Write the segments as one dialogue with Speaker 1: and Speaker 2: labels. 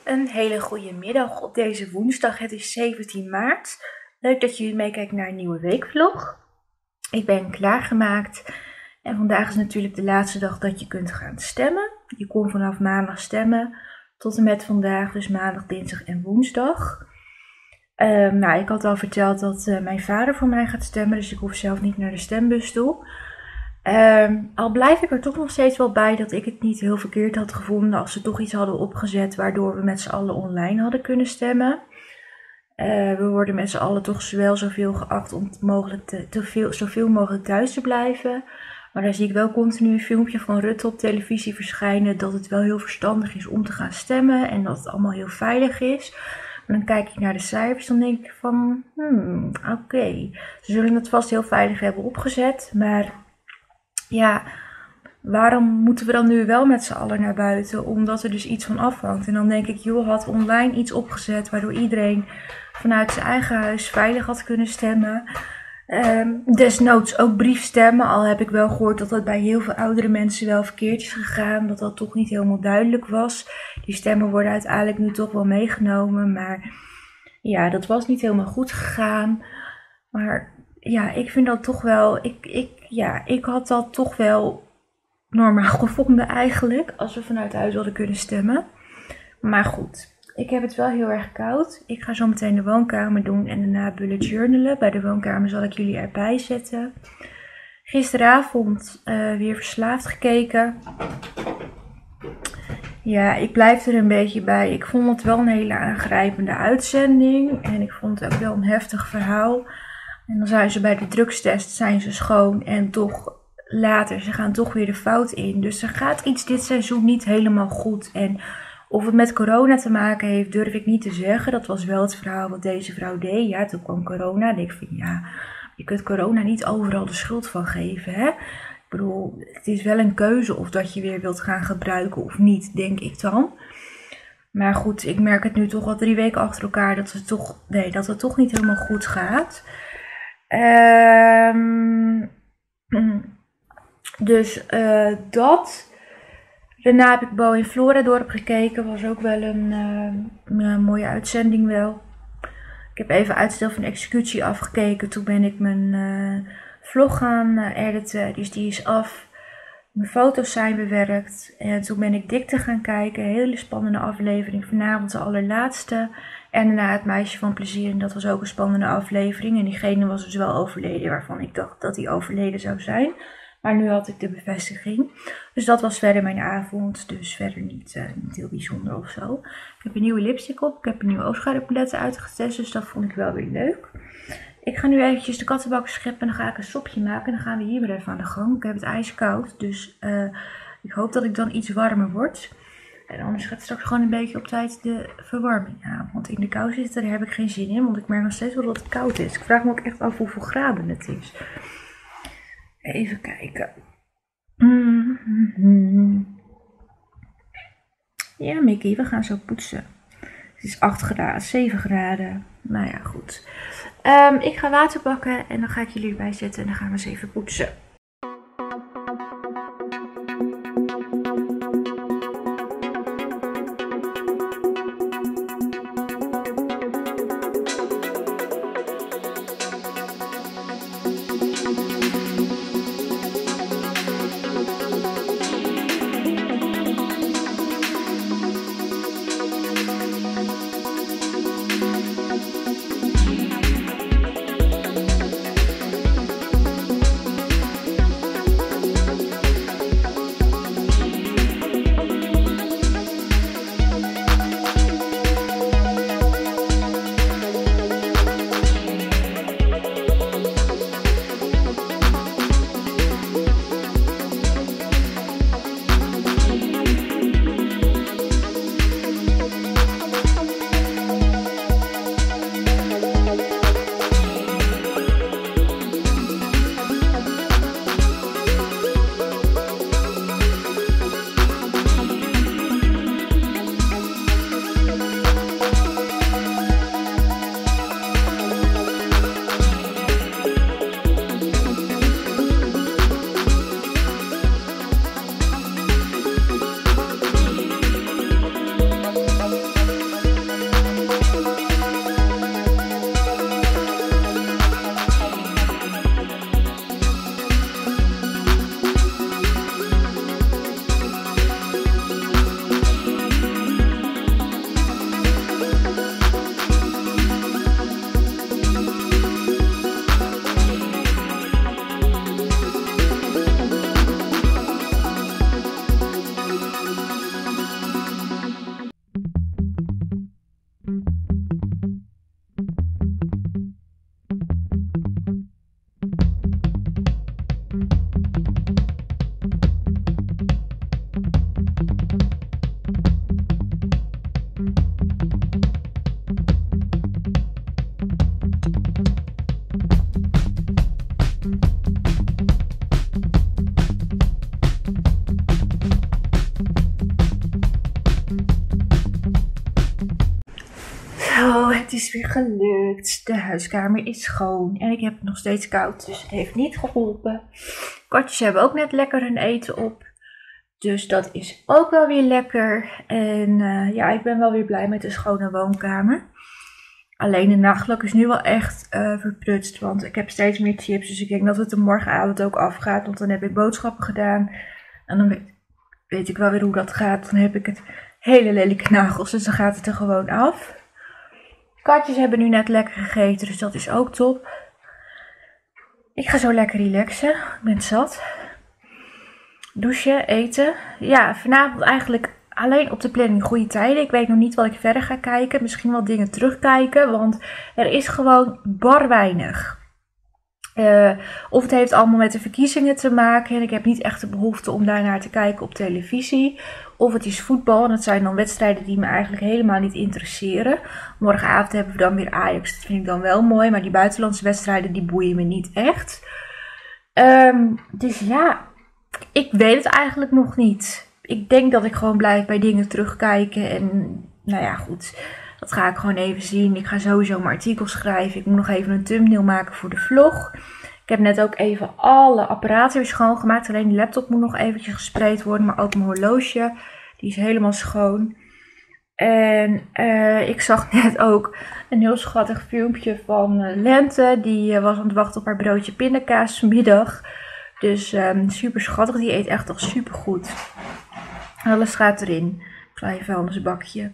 Speaker 1: Een hele goede middag op deze woensdag. Het is 17 maart. Leuk dat jullie meekijken naar een nieuwe weekvlog. Ik ben klaargemaakt en vandaag is natuurlijk de laatste dag dat je kunt gaan stemmen. Je kon vanaf maandag stemmen tot en met vandaag, dus maandag, dinsdag en woensdag. Ik had al verteld dat mijn vader voor mij gaat stemmen, dus ik hoef zelf niet naar de stembus toe. Al blijf ik er toch nog steeds wel bij dat ik het niet heel verkeerd had gevonden als ze toch iets hadden opgezet waardoor we met z'n allen online hadden kunnen stemmen. We worden met z'n allen toch wel zoveel geacht om zoveel mogelijk thuis te blijven. Maar daar zie ik wel continu een filmpje van Rutte op televisie verschijnen dat het wel heel verstandig is om te gaan stemmen en dat het allemaal heel veilig is. En dan kijk ik naar de cijfers, dan denk ik van, oké. Ze zullen het vast heel veilig hebben opgezet, maar ja, waarom moeten we dan nu wel met z'n allen naar buiten? Omdat er dus iets van afhangt. En dan denk ik, joh, had online iets opgezet waardoor iedereen vanuit zijn eigen huis veilig had kunnen stemmen. Desnoods ook briefstemmen, al heb ik wel gehoord dat dat bij heel veel oudere mensen wel verkeerd is gegaan. Dat dat toch niet helemaal duidelijk was. Die stemmen worden uiteindelijk nu toch wel meegenomen, maar ja, dat was niet helemaal goed gegaan. Maar ja, ik vind dat toch wel, ik had dat toch wel normaal gevonden eigenlijk, als we vanuit huis hadden kunnen stemmen. Maar goed, ik heb het wel heel erg koud. Ik ga zo meteen de woonkamer doen en daarna bullet journalen. Bij de woonkamer zal ik jullie erbij zetten. Gisteravond weer Verslaafd gekeken. Ja, ik blijf er een beetje bij. Ik vond het wel een hele aangrijpende uitzending. En ik vond het ook wel een heftig verhaal. En dan zijn ze bij de drugstest zijn ze schoon en toch later, ze gaan toch weer de fout in. Dus er gaat iets dit seizoen niet helemaal goed. En of het met corona te maken heeft, durf ik niet te zeggen. Dat was wel het verhaal wat deze vrouw deed. Ja, toen kwam corona en ik vind, ja, je kunt corona niet overal de schuld van geven, hè. Ik bedoel, het is wel een keuze of dat je weer wilt gaan gebruiken of niet, denk ik dan. Maar goed, ik merk het nu toch al 3 weken achter elkaar dat het toch niet helemaal goed gaat. Dat. Daarna heb ik Bo in Floradorp gekeken. Was ook wel een mooie uitzending wel. Ik heb even Uitstel van Executie afgekeken. Toen ben ik mijn vlog gaan editen. Dus die is af. Mijn foto's zijn bewerkt. En toen ben ik Dikte gaan kijken. Een hele spannende aflevering. Vanavond de allerlaatste. En daarna Het Meisje van Plezier. En dat was ook een spannende aflevering. En diegene was dus wel overleden. Waarvan ik dacht dat hij overleden zou zijn. Maar nu had ik de bevestiging. Dus dat was verder mijn avond. Dus verder niet heel bijzonder of zo. Ik heb een nieuwe lipstick op. Ik heb een nieuwe oogschaduwpaletten uitgetest. Dus dat vond ik wel weer leuk. Ik ga nu eventjes de kattenbak scheppen. En dan ga ik een sopje maken. En dan gaan we hier weer even aan de gang. Ik heb het ijskoud. Dus ik hoop dat ik dan iets warmer word. En anders gaat straks gewoon een beetje op tijd de verwarming aan. Want in de kou zitten, daar heb ik geen zin in. Want ik merk nog steeds wel dat het koud is. Ik vraag me ook echt af hoeveel graden het is. Even kijken. Ja, Mickey, we gaan zo poetsen. Het is 8 graden, 7 graden. Nou ja, goed. Ik ga water pakken en dan ga ik jullie erbij zetten en dan gaan we eens even poetsen. het is weer gelukt. De huiskamer is schoon en ik heb het nog steeds koud, dus het heeft niet geholpen. Katjes hebben ook net lekker hun eten op. Dus dat is ook wel weer lekker. En ja, ik ben wel weer blij met de schone woonkamer. Alleen de nachtelijk is nu wel echt verprutst, want ik heb steeds meer chips. Dus ik denk dat het er morgenavond ook afgaat, want dan heb ik boodschappen gedaan. En dan weet ik wel weer hoe dat gaat. Dan heb ik het hele lelijke nagels, dus dan gaat het er gewoon af. Katjes hebben nu net lekker gegeten, dus dat is ook top. Ik ga zo lekker relaxen. Ik ben zat. Douchen, eten. Ja, vanavond eigenlijk alleen op de planning goede tijden. Ik weet nog niet wat ik verder ga kijken. Misschien wel dingen terugkijken, want er is gewoon bar weinig. Of het heeft allemaal met de verkiezingen te maken en ik heb niet echt de behoefte om daarnaar te kijken op televisie. Of het is voetbal en dat zijn dan wedstrijden die me eigenlijk helemaal niet interesseren. Morgenavond hebben we dan weer Ajax, dat vind ik dan wel mooi, maar die buitenlandse wedstrijden die boeien me niet echt. Dus ja, ik weet het eigenlijk nog niet. Ik denk dat ik gewoon blijf bij dingen terugkijken en nou ja goed, dat ga ik gewoon even zien. Ik ga sowieso mijn artikel schrijven. Ik moet nog even een thumbnail maken voor de vlog. Ik heb net ook even alle apparaten weer schoongemaakt. Alleen de laptop moet nog eventjes gespreid worden. Maar ook mijn horloge. Die is helemaal schoon. En ik zag net ook een heel schattig filmpje van Lente. Die was aan het wachten op haar broodje pindakaas vanmiddag. Dus super schattig. Die eet echt al super goed. Alles gaat erin. Klein vuilnisbakje.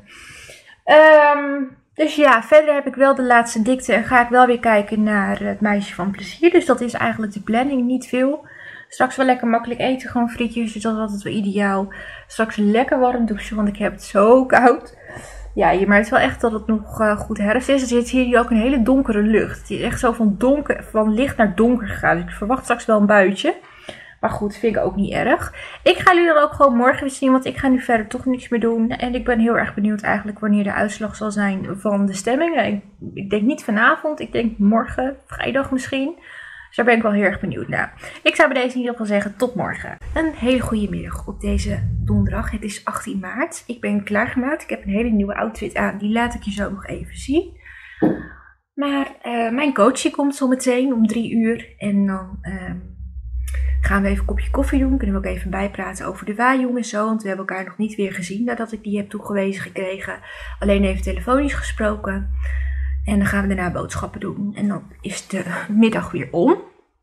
Speaker 1: Dus ja, verder heb ik wel de laatste dikte en ga ik wel weer kijken naar het meisje van plezier. Dus dat is eigenlijk de planning, niet veel. Straks wel lekker makkelijk eten, gewoon frietjes, dus dat is altijd wel ideaal. Straks lekker warm douchen, want ik heb het zo koud. Ja, je merkt wel echt dat het nog goed herfst is. Er zit hier ook een hele donkere lucht. Het is echt zo van licht naar donker gegaan. Dus ik verwacht straks wel een buitje. Maar goed, vind ik ook niet erg. Ik ga jullie dan ook gewoon morgen weer zien, want ik ga nu verder toch niks meer doen. En ik ben heel erg benieuwd eigenlijk wanneer de uitslag zal zijn van de stemmingen. Ik denk niet vanavond, ik denk morgen, vrijdag misschien. Dus daar ben ik wel heel erg benieuwd naar. Ik zou bij deze in ieder geval zeggen, tot morgen. Een hele goede middag op deze donderdag. Het is 18 maart. Ik ben klaargemaakt. Ik heb een hele nieuwe outfit aan. Die laat ik je zo nog even zien. Maar mijn coachje komt zo meteen om 3 uur. En dan gaan we even een kopje koffie doen. Kunnen we ook even bijpraten over de waaijong en zo. Want we hebben elkaar nog niet weer gezien nadat ik die heb toegewezen gekregen. Alleen even telefonisch gesproken. En dan gaan we daarna boodschappen doen. En dan is de middag weer om.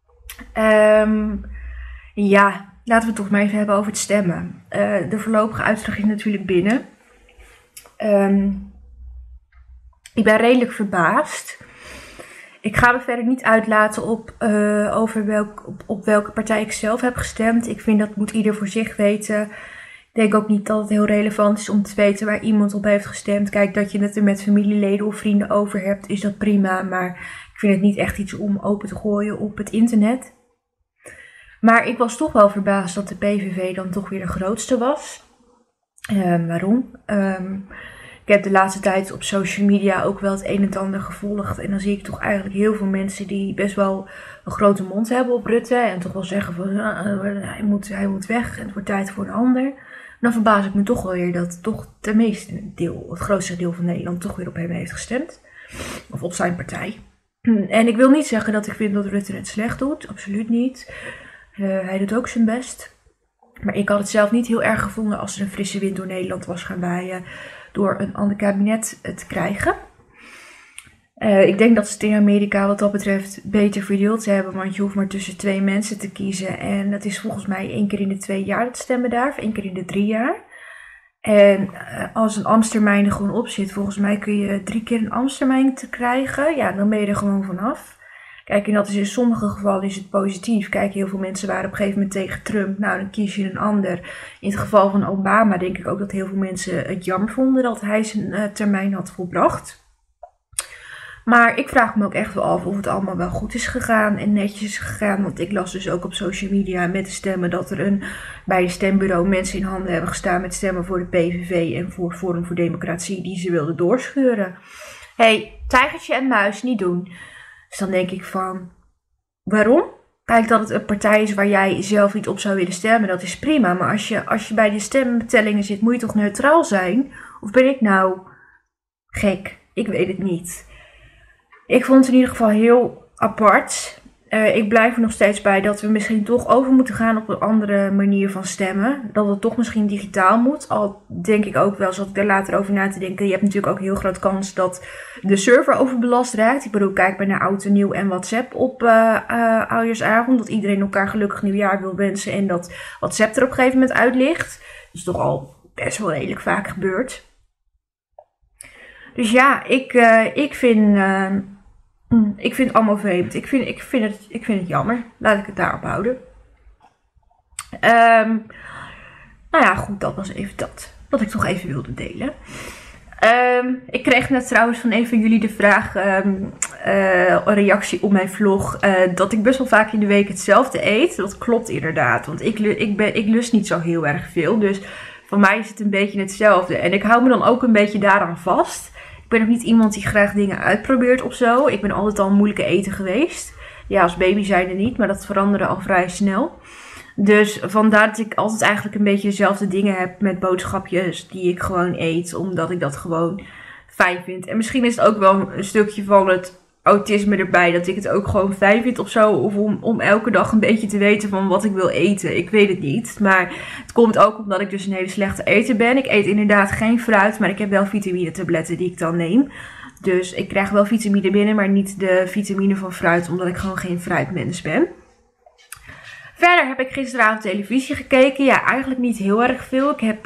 Speaker 1: Ja, laten we het toch maar even hebben over het stemmen. De voorlopige uitslag is natuurlijk binnen. Ik ben redelijk verbaasd. Ik ga me verder niet uitlaten op welke partij ik zelf heb gestemd. Ik vind dat moet ieder voor zich weten. Ik denk ook niet dat het heel relevant is om te weten waar iemand op heeft gestemd. Kijk, dat je het er met familieleden of vrienden over hebt, is dat prima. Maar ik vind het niet echt iets om open te gooien op het internet. Maar ik was toch wel verbaasd dat de PVV dan toch weer de grootste was. Waarom? Ik heb de laatste tijd op social media ook wel het een en het ander gevolgd. En dan zie ik toch eigenlijk heel veel mensen die best wel een grote mond hebben op Rutte. En toch wel zeggen van hij moet weg en het wordt tijd voor een ander. En dan verbaas ik me toch wel weer dat toch het grootste deel van Nederland toch weer op hem heeft gestemd. Of op zijn partij. En ik wil niet zeggen dat ik vind dat Rutte het slecht doet. Absoluut niet. Hij doet ook zijn best. Maar ik had het zelf niet heel erg gevonden als er een frisse wind door Nederland was gaan waaien. Door een ander kabinet te krijgen. Ik denk dat ze het in Amerika wat dat betreft beter verdeeld hebben. Want je hoeft maar tussen 2 mensen te kiezen. En dat is volgens mij 1 keer in de 2 jaar dat stemmen daar. Of 1 keer in de 3 jaar. En als een ambtstermijn er gewoon op zit. Volgens mij kun je 3 keer een ambtstermijn te krijgen. Ja, dan ben je er gewoon vanaf. Kijk, en dat is in sommige gevallen is het positief. Kijk, heel veel mensen waren op een gegeven moment tegen Trump. Nou, dan kies je een ander. In het geval van Obama denk ik ook dat heel veel mensen het jammer vonden dat hij zijn termijn had volbracht. Maar ik vraag me ook echt wel af of het allemaal wel goed is gegaan en netjes is gegaan. Want ik las dus ook op social media met de stemmen dat er bij een stembureau mensen in handen hebben gestaan met stemmen voor de PVV en voor Forum voor Democratie die ze wilden doorscheuren. Hé, tijgertje en muis, niet doen. Dus dan denk ik van, waarom? Kijk, dat het een partij is waar jij zelf niet op zou willen stemmen, dat is prima. Maar als je bij de stembetellingen zit, moet je toch neutraal zijn? Of ben ik nou gek? Ik weet het niet. Ik vond het in ieder geval heel apart. Ik blijf er nog steeds bij dat we misschien toch over moeten gaan op een andere manier van stemmen. Dat het toch misschien digitaal moet. Al denk ik ook wel, zoals ik daar later over na te denken. Je hebt natuurlijk ook heel groot kans dat de server overbelast raakt. Ik bedoel, kijk maar naar Oud en Nieuw en WhatsApp op oudejaarsavond. Dat iedereen elkaar gelukkig nieuwjaar wil wensen en dat WhatsApp er op een gegeven moment uit ligt. Dat is toch al best wel redelijk vaak gebeurd. Dus ja, ik vind het allemaal vreemd. Ik vind het jammer. Laat ik het daarop houden. Nou ja, goed, dat was even dat. Wat ik toch even wilde delen. Ik kreeg net trouwens van een van jullie de vraag, een reactie op mijn vlog, dat ik best wel vaak in de week hetzelfde eet. Dat klopt inderdaad, want ik lust niet zo heel erg veel. Dus voor mij is het een beetje hetzelfde. En ik hou me dan ook een beetje daaraan vast. Ik ben ook niet iemand die graag dingen uitprobeert of zo. Ik ben altijd al een moeilijke eten geweest. Ja, als baby zijnde niet, maar dat veranderde al vrij snel. Dus vandaar dat ik altijd eigenlijk een beetje dezelfde dingen heb met boodschapjes die ik gewoon eet. Omdat ik dat gewoon fijn vind. En misschien is het ook wel een stukje van het autisme erbij. Dat ik het ook gewoon fijn vind of zo. Of om elke dag een beetje te weten van wat ik wil eten. Ik weet het niet. Maar het komt ook omdat ik dus een hele slechte eter ben. Ik eet inderdaad geen fruit. Maar ik heb wel vitamine tabletten die ik dan neem. Dus ik krijg wel vitamine binnen. Maar niet de vitamine van fruit. Omdat ik gewoon geen fruitmens ben. Verder heb ik gisteravond televisie gekeken. Ja, eigenlijk niet heel erg veel. Ik heb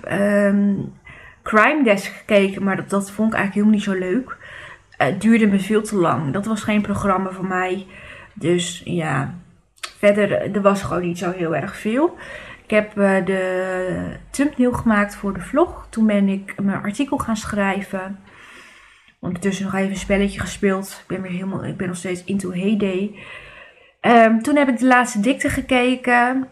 Speaker 1: Crime Desk gekeken. Maar dat vond ik eigenlijk helemaal niet zo leuk. Het duurde me veel te lang. Dat was geen programma voor mij. Dus ja, verder, er was gewoon niet zo heel erg veel. Ik heb de thumbnail gemaakt voor de vlog. Toen ben ik mijn artikel gaan schrijven. Ondertussen nog even een spelletje gespeeld. Ik ben nog steeds into Heyday. Toen heb ik de laatste dikte gekeken.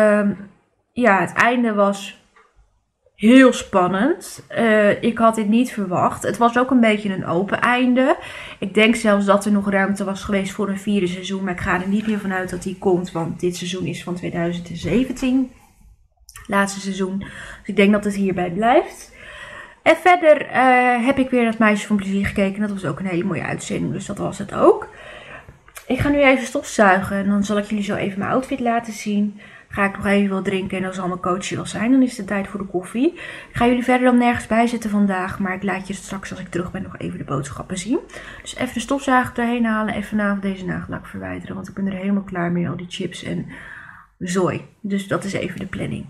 Speaker 1: Ja, het einde was heel spannend. Ik had dit niet verwacht. Het was ook een beetje een open einde. Ik denk zelfs dat er nog ruimte was geweest voor een 4e seizoen. Maar ik ga er niet meer vanuit dat die komt. Want dit seizoen is van 2017. Laatste seizoen. Dus ik denk dat het hierbij blijft. En verder heb ik weer Het Meisje van Plezier gekeken. Dat was ook een hele mooie uitzending. Dus dat was het ook. Ik ga nu even stofzuigen. En dan zal ik jullie zo even mijn outfit laten zien. Ga ik nog even wat drinken en dan zal mijn coachje wel zijn. Dan is het tijd voor de koffie. Ik ga jullie verder dan nergens bij zitten vandaag. Maar ik laat je straks als ik terug ben nog even de boodschappen zien. Dus even de stofzuiger erheen halen. En vanavond deze nagellak verwijderen. Want ik ben er helemaal klaar mee. Al die chips en zooi. Dus dat is even de planning.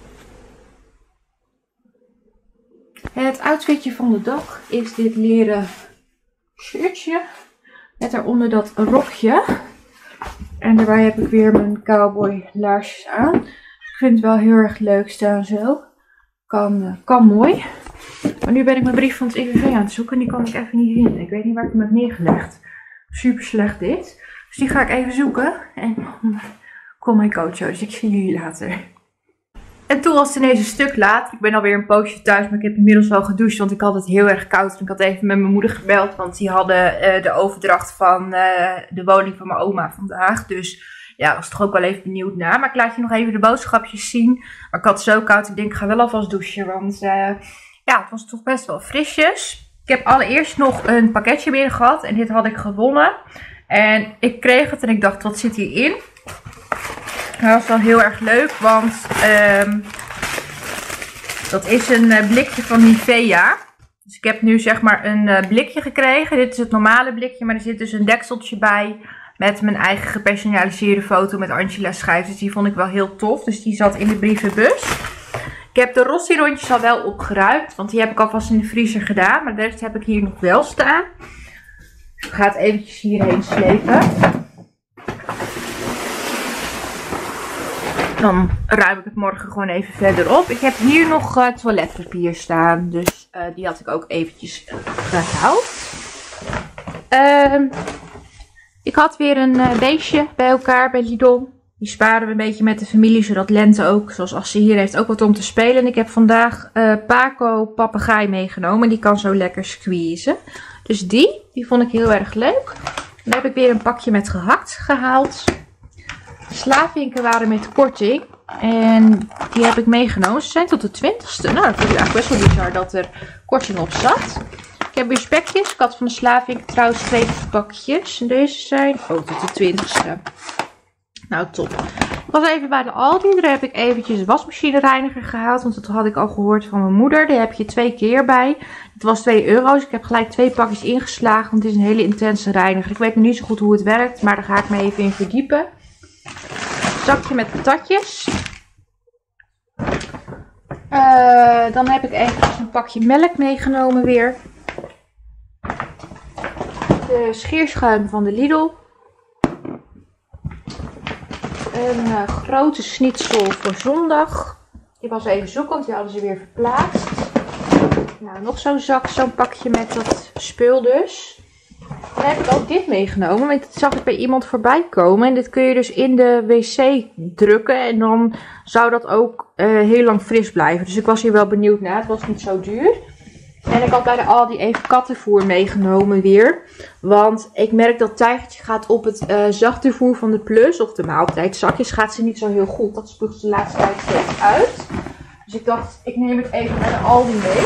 Speaker 1: Het outfitje van de dag is dit leren shirtje. Met daaronder dat rokje. En daarbij heb ik weer mijn cowboy laarsjes aan. Ik vind het wel heel erg leuk staan zo. Kan mooi. Maar nu ben ik mijn brief van het IVV aan het zoeken. En die kan ik even niet vinden. Ik weet niet waar ik hem heb neergelegd. Super slecht dit. Dus die ga ik even zoeken. En dan komt mijn coach. Dus ik zie jullie later. En toen was het ineens een stuk laat. Ik ben alweer een poosje thuis, maar ik heb inmiddels wel gedoucht, want ik had het heel erg koud. En ik had even met mijn moeder gebeld, want die hadden de overdracht van de woning van mijn oma vandaag. Dus ja, ik was toch ook wel even benieuwd naar. Maar ik laat je nog even de boodschapjes zien. Maar ik had het zo koud, ik denk ik ga wel alvast douchen, want ja, het was toch best wel frisjes. Ik heb allereerst nog een pakketje binnen gehad en dit had ik gewonnen. En ik kreeg het en ik dacht, wat zit hierin? Dat was wel heel erg leuk, want dat is een blikje van Nivea. Dus ik heb nu zeg maar een blikje gekregen. Dit is het normale blikje, maar er zit dus een dekseltje bij met mijn eigen gepersonaliseerde foto met Angela Schijf. Dus die vond ik wel heel tof. Dus die zat in de brievenbus. Ik heb de Rossi rondjes al wel opgeruimd, want die heb ik alvast in de vriezer gedaan. Maar de rest heb ik hier nog wel staan. Dus ik ga het eventjes hierheen slepen. Dan ruim ik het morgen gewoon even verder op. Ik heb hier nog toiletpapier staan. Dus die had ik ook eventjes gehaald. Ik had weer een beestje bij elkaar bij Lidl. Die sparen we een beetje met de familie. Zodat Lente ook, zoals als ze hier heeft, ook wat om te spelen. En ik heb vandaag Paco papegaai meegenomen. Die kan zo lekker squeezen. Dus die vond ik heel erg leuk. Dan heb ik weer een pakje met gehakt gehaald. Slavinken waren met korting. En die heb ik meegenomen. Ze zijn tot de 20ste. Nou, dat vind ik eigenlijk best wel bizar dat er korting op zat. Ik heb weer spekjes. Ik had van de Slavink trouwens 2 pakjes. En deze zijn, tot de 20ste. Nou, top. Ik was even bij de Aldi. Daar heb ik eventjes de wasmachinereiniger gehaald. Want dat had ik al gehoord van mijn moeder. Daar heb je 2 keer bij. Het was €2. Dus ik heb gelijk 2 pakjes ingeslagen. Want het is een hele intense reiniger. Ik weet nog niet zo goed hoe het werkt. Maar daar ga ik me even in verdiepen. Zakje met patatjes. Dan heb ik even een pakje melk meegenomen weer. De scheerschuim van de Lidl. Een grote schnitzel voor zondag. Die was even zoeken, want die hadden ze weer verplaatst. Nou, nog zo'n zak, zo'n pakje met dat spul dus. Dan heb ik ook dit meegenomen, want dat zag ik bij iemand voorbij komen. En dit kun je dus in de wc drukken en dan zou dat ook heel lang fris blijven. Dus ik was hier wel benieuwd naar, het was niet zo duur. En ik had bij de Aldi even kattenvoer meegenomen weer. Want ik merk dat Tijgertje gaat op het zachte voer van de Plus, of de maaltijdzakjes, gaat ze niet zo heel goed. Dat spuugt ze de laatste tijd steeds uit. Dus ik dacht, ik neem het even bij de Aldi mee.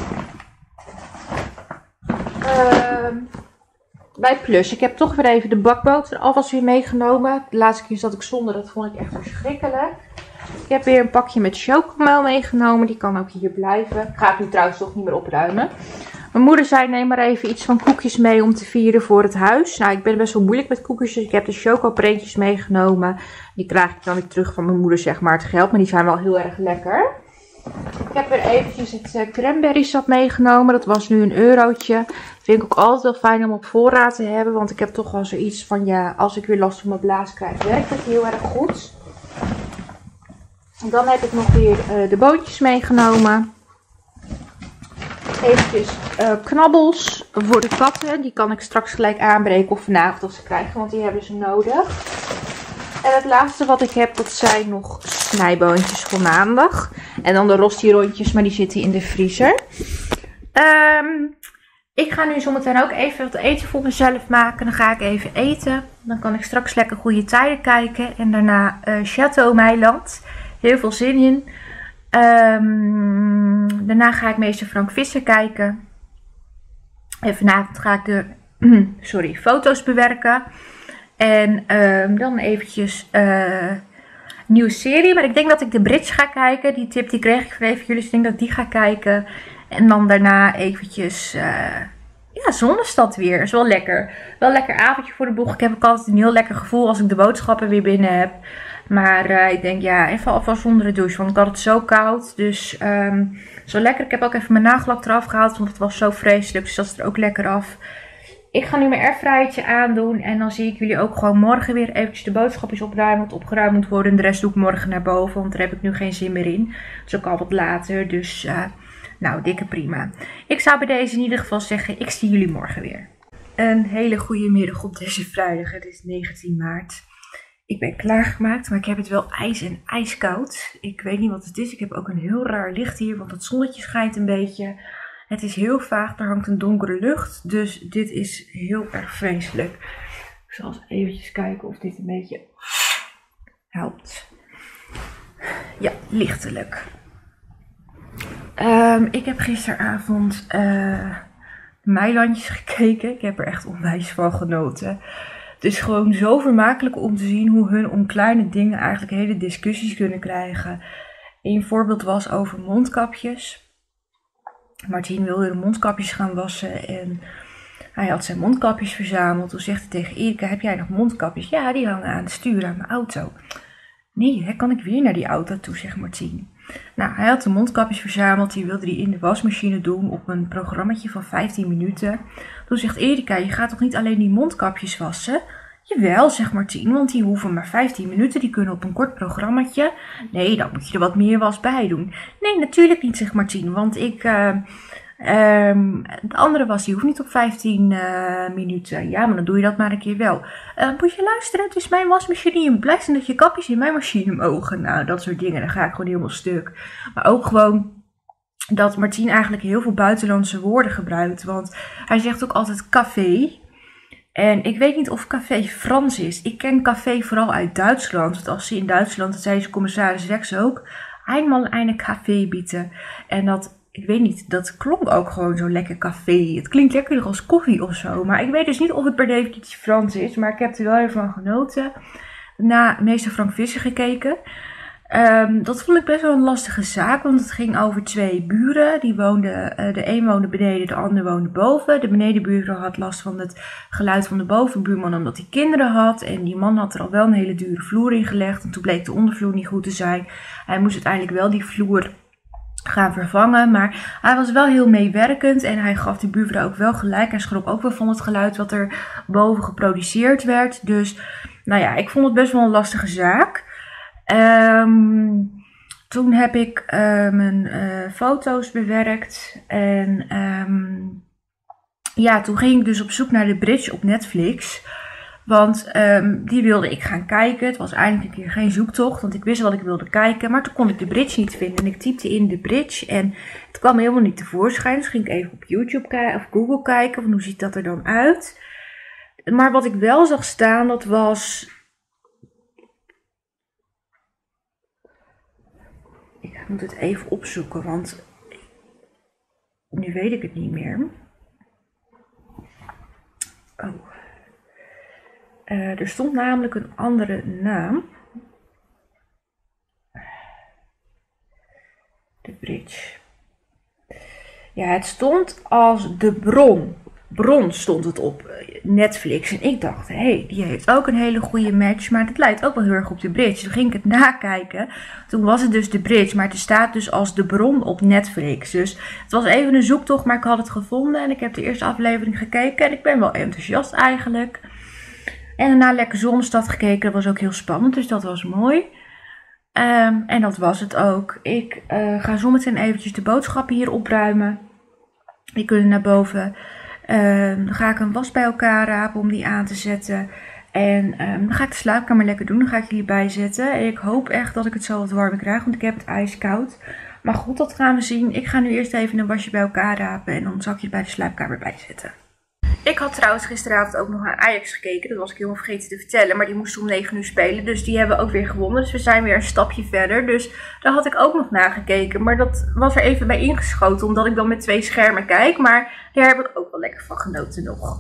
Speaker 1: Bij Plus. Ik heb toch weer even de bakboter alvast weer meegenomen. De laatste keer zat ik zonder, dat vond ik echt verschrikkelijk. Ik heb weer een pakje met chocomel meegenomen. Die kan ook hier blijven. Ga ik nu trouwens toch niet meer opruimen. Mijn moeder zei, neem maar even iets van koekjes mee om te vieren voor het huis. Nou, ik ben best wel moeilijk met koekjes. Dus ik heb de chocopreentjes meegenomen. Die krijg ik dan weer terug van mijn moeder, zeg maar, het geld. Maar die zijn wel heel erg lekker. Ik heb weer eventjes het cranberry sap meegenomen. Dat was nu €1. Vind ik ook altijd wel fijn om op voorraad te hebben. Want ik heb toch wel zoiets van, ja, als ik weer last van mijn blaas krijg, werkt het heel erg goed. En dan heb ik nog weer de bootjes meegenomen. Eventjes knabbels voor de katten. Die kan ik straks gelijk aanbreken of vanavond als ze krijgen, want die hebben ze nodig. En het laatste wat ik heb, dat zijn nog snijboontjes voor maandag. En dan de rosti rondjes, maar die zitten in de vriezer. Ik ga nu zometeen ook even wat eten voor mezelf maken. Dan ga ik even eten. Dan kan ik straks lekker Goede Tijden kijken. En daarna Château Meiland. Heel veel zin in. Daarna ga ik meester Frank Visser kijken. En vanavond ga ik de foto's bewerken. En dan eventjes nieuwe serie. Maar ik denk dat ik de Bridge ga kijken. Die tip die kreeg ik van even jullie. Dus ik denk dat ik die ga kijken. En dan daarna eventjes Zonnestad weer. Dat is wel lekker. Wel een lekker avondje voor de boeg. Ik heb ook altijd een heel lekker gevoel als ik de boodschappen weer binnen heb. Maar ik denk even alvast zonder de douche. Want ik had het zo koud. Dus zo lekker. Ik heb ook even mijn nagellak eraf gehaald. Want het was zo vreselijk. Dus dat is er ook lekker af. Ik ga nu mijn airfryertje aandoen. En dan zie ik jullie ook gewoon morgen weer eventjes de boodschapjes opruimen. Wat opgeruimd moet worden. En de rest doe ik morgen naar boven. Want daar heb ik nu geen zin meer in. Het is ook al wat later. Dus nou, dikke prima. Ik zou bij deze in ieder geval zeggen, ik zie jullie morgen weer. Een hele goede middag op deze vrijdag. Het is 19 maart. Ik ben klaargemaakt, maar ik heb het wel ijskoud. Ik weet niet wat het is. Ik heb ook een heel raar licht hier, want het zonnetje schijnt een beetje. Het is heel vaag, er hangt een donkere lucht. Dus dit is heel erg vreselijk. Ik zal eens eventjes kijken of dit een beetje helpt. Ja, lichtelijk. Ik heb gisteravond Meilandjes gekeken. Ik heb er echt onwijs van genoten. Het is gewoon zo vermakelijk om te zien hoe hun om kleine dingen eigenlijk hele discussies kunnen krijgen. Een voorbeeld was over mondkapjes. Martien wilde de mondkapjes gaan wassen en hij had zijn mondkapjes verzameld. Toen zegt hij tegen Erika, heb jij nog mondkapjes? Ja, die hangen aan het stuur aan mijn auto. Nee, hè, kan ik weer naar die auto toe, zegt Martien. Nou, hij had de mondkapjes verzameld, die wilde hij in de wasmachine doen op een programmaatje van 15 minuten. Toen zegt Erika, je gaat toch niet alleen die mondkapjes wassen? Jawel, zegt Martien, want die hoeven maar 15 minuten, die kunnen op een kort programmaatje. Nee, dan moet je er wat meer was bij doen. Nee, natuurlijk niet, zegt Martien, want de andere was, die hoeft niet op 15 minuten. Ja, maar dan doe je dat maar een keer wel. Moet je luisteren, het is mijn wasmachine. Je moet blij zijn dat je kapjes in mijn machine mogen. Nou, dat soort dingen, dan ga ik gewoon helemaal stuk. Maar ook gewoon dat Martien eigenlijk heel veel buitenlandse woorden gebruikt. Want hij zegt ook altijd café. En ik weet niet of café Frans is. Ik ken café vooral uit Duitsland. Want als ze in Duitsland, dat zei ze commissaris Rex ook, einmal eine Kaffee bieten. En dat ik weet niet, dat klonk ook gewoon zo lekker café. Het klinkt lekkerder als koffie of zo. Maar ik weet dus niet of het per definitie Frans is. Maar ik heb er wel even van genoten. Na meester Frank Visser gekeken. Dat vond ik best wel een lastige zaak. Want het ging over 2 buren. Die woonden, de een woonde beneden, de ander woonde boven. De benedenbuurvrouw had last van het geluid van de bovenbuurman omdat hij kinderen had. En die man had er al wel een hele dure vloer in gelegd. En toen bleek de ondervloer niet goed te zijn. Hij moest uiteindelijk wel die vloer gaan vervangen. Maar hij was wel heel meewerkend. En hij gaf die buurvrouw ook wel gelijk. Hij schrok ook wel van het geluid wat er boven geproduceerd werd. Dus nou ja, ik vond het best wel een lastige zaak. Toen heb ik mijn foto's bewerkt. En ja, toen ging ik dus op zoek naar de Bridge op Netflix. Want die wilde ik gaan kijken. Het was eigenlijk een keer geen zoektocht, want ik wist wat ik wilde kijken. Maar toen kon ik de Bridge niet vinden. En ik typte in de Bridge en het kwam helemaal niet tevoorschijn. Dus ging ik even op YouTube of Google kijken, van hoe ziet dat er dan uit. Maar wat ik wel zag staan, dat was... Ik moet het even opzoeken, want nu weet ik het niet meer. Oh. Er stond namelijk een andere naam. De Bridge. Ja, het stond als De Bron. Bron stond het op Netflix. En ik dacht, hé, die heeft ook een hele goede match. Maar het lijkt ook wel heel erg op de Bridge. Toen ging ik het nakijken. Toen was het dus de Bridge. Maar het staat dus als De Bron op Netflix. Dus het was even een zoektocht, maar ik had het gevonden. En ik heb de eerste aflevering gekeken. En ik ben wel enthousiast eigenlijk. En daarna lekker Zonnestad gekeken. Dat was ook heel spannend. Dus dat was mooi. En dat was het ook. Ik ga zometeen eventjes de boodschappen hier opruimen. Die kunnen naar boven. Dan ga ik een was bij elkaar rapen om die aan te zetten. En dan ga ik de slaapkamer lekker doen. Dan ga ik hierbij zetten. En ik hoop echt dat ik het zo wat warmer krijg. Want ik heb het ijskoud. Maar goed, dat gaan we zien. Ik ga nu eerst even een wasje bij elkaar rapen. En dan zal ik je bij de slaapkamer bijzetten. Ik had trouwens gisteravond ook nog naar Ajax gekeken. Dat was ik helemaal vergeten te vertellen. Maar die moesten om 9 uur spelen. Dus die hebben ook weer gewonnen. Dus we zijn weer een stapje verder. Dus daar had ik ook nog naar gekeken. Maar dat was er even bij ingeschoten. Omdat ik dan met 2 schermen kijk. Maar daar heb ik ook wel lekker van genoten nog.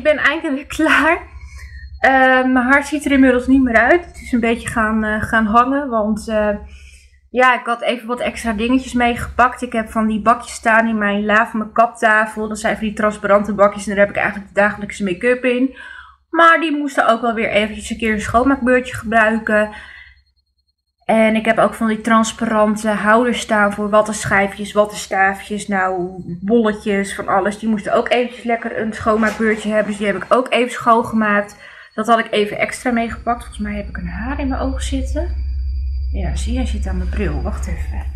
Speaker 1: ben eindelijk weer klaar. Mijn haar ziet er inmiddels niet meer uit. Het is een beetje gaan hangen, want ja, ik had even wat extra dingetjes meegepakt. Ik heb van die bakjes staan in mijn la van mijn kaptafel. Dat zijn van die transparante bakjes en daar heb ik eigenlijk de dagelijkse make-up in. Maar die moesten ook wel weer eventjes een keer een schoonmaakbeurtje gebruiken. En ik heb ook van die transparante houders staan voor wattenschijfjes, wattenstaafjes, nou bolletjes, van alles. Die moesten ook eventjes lekker een schoonmaakbeurtje hebben. Dus die heb ik ook even schoongemaakt. Dat had ik even extra meegepakt. Volgens mij heb ik een haar in mijn oog zitten. Ja, zie je, hij zit aan mijn bril. Wacht even.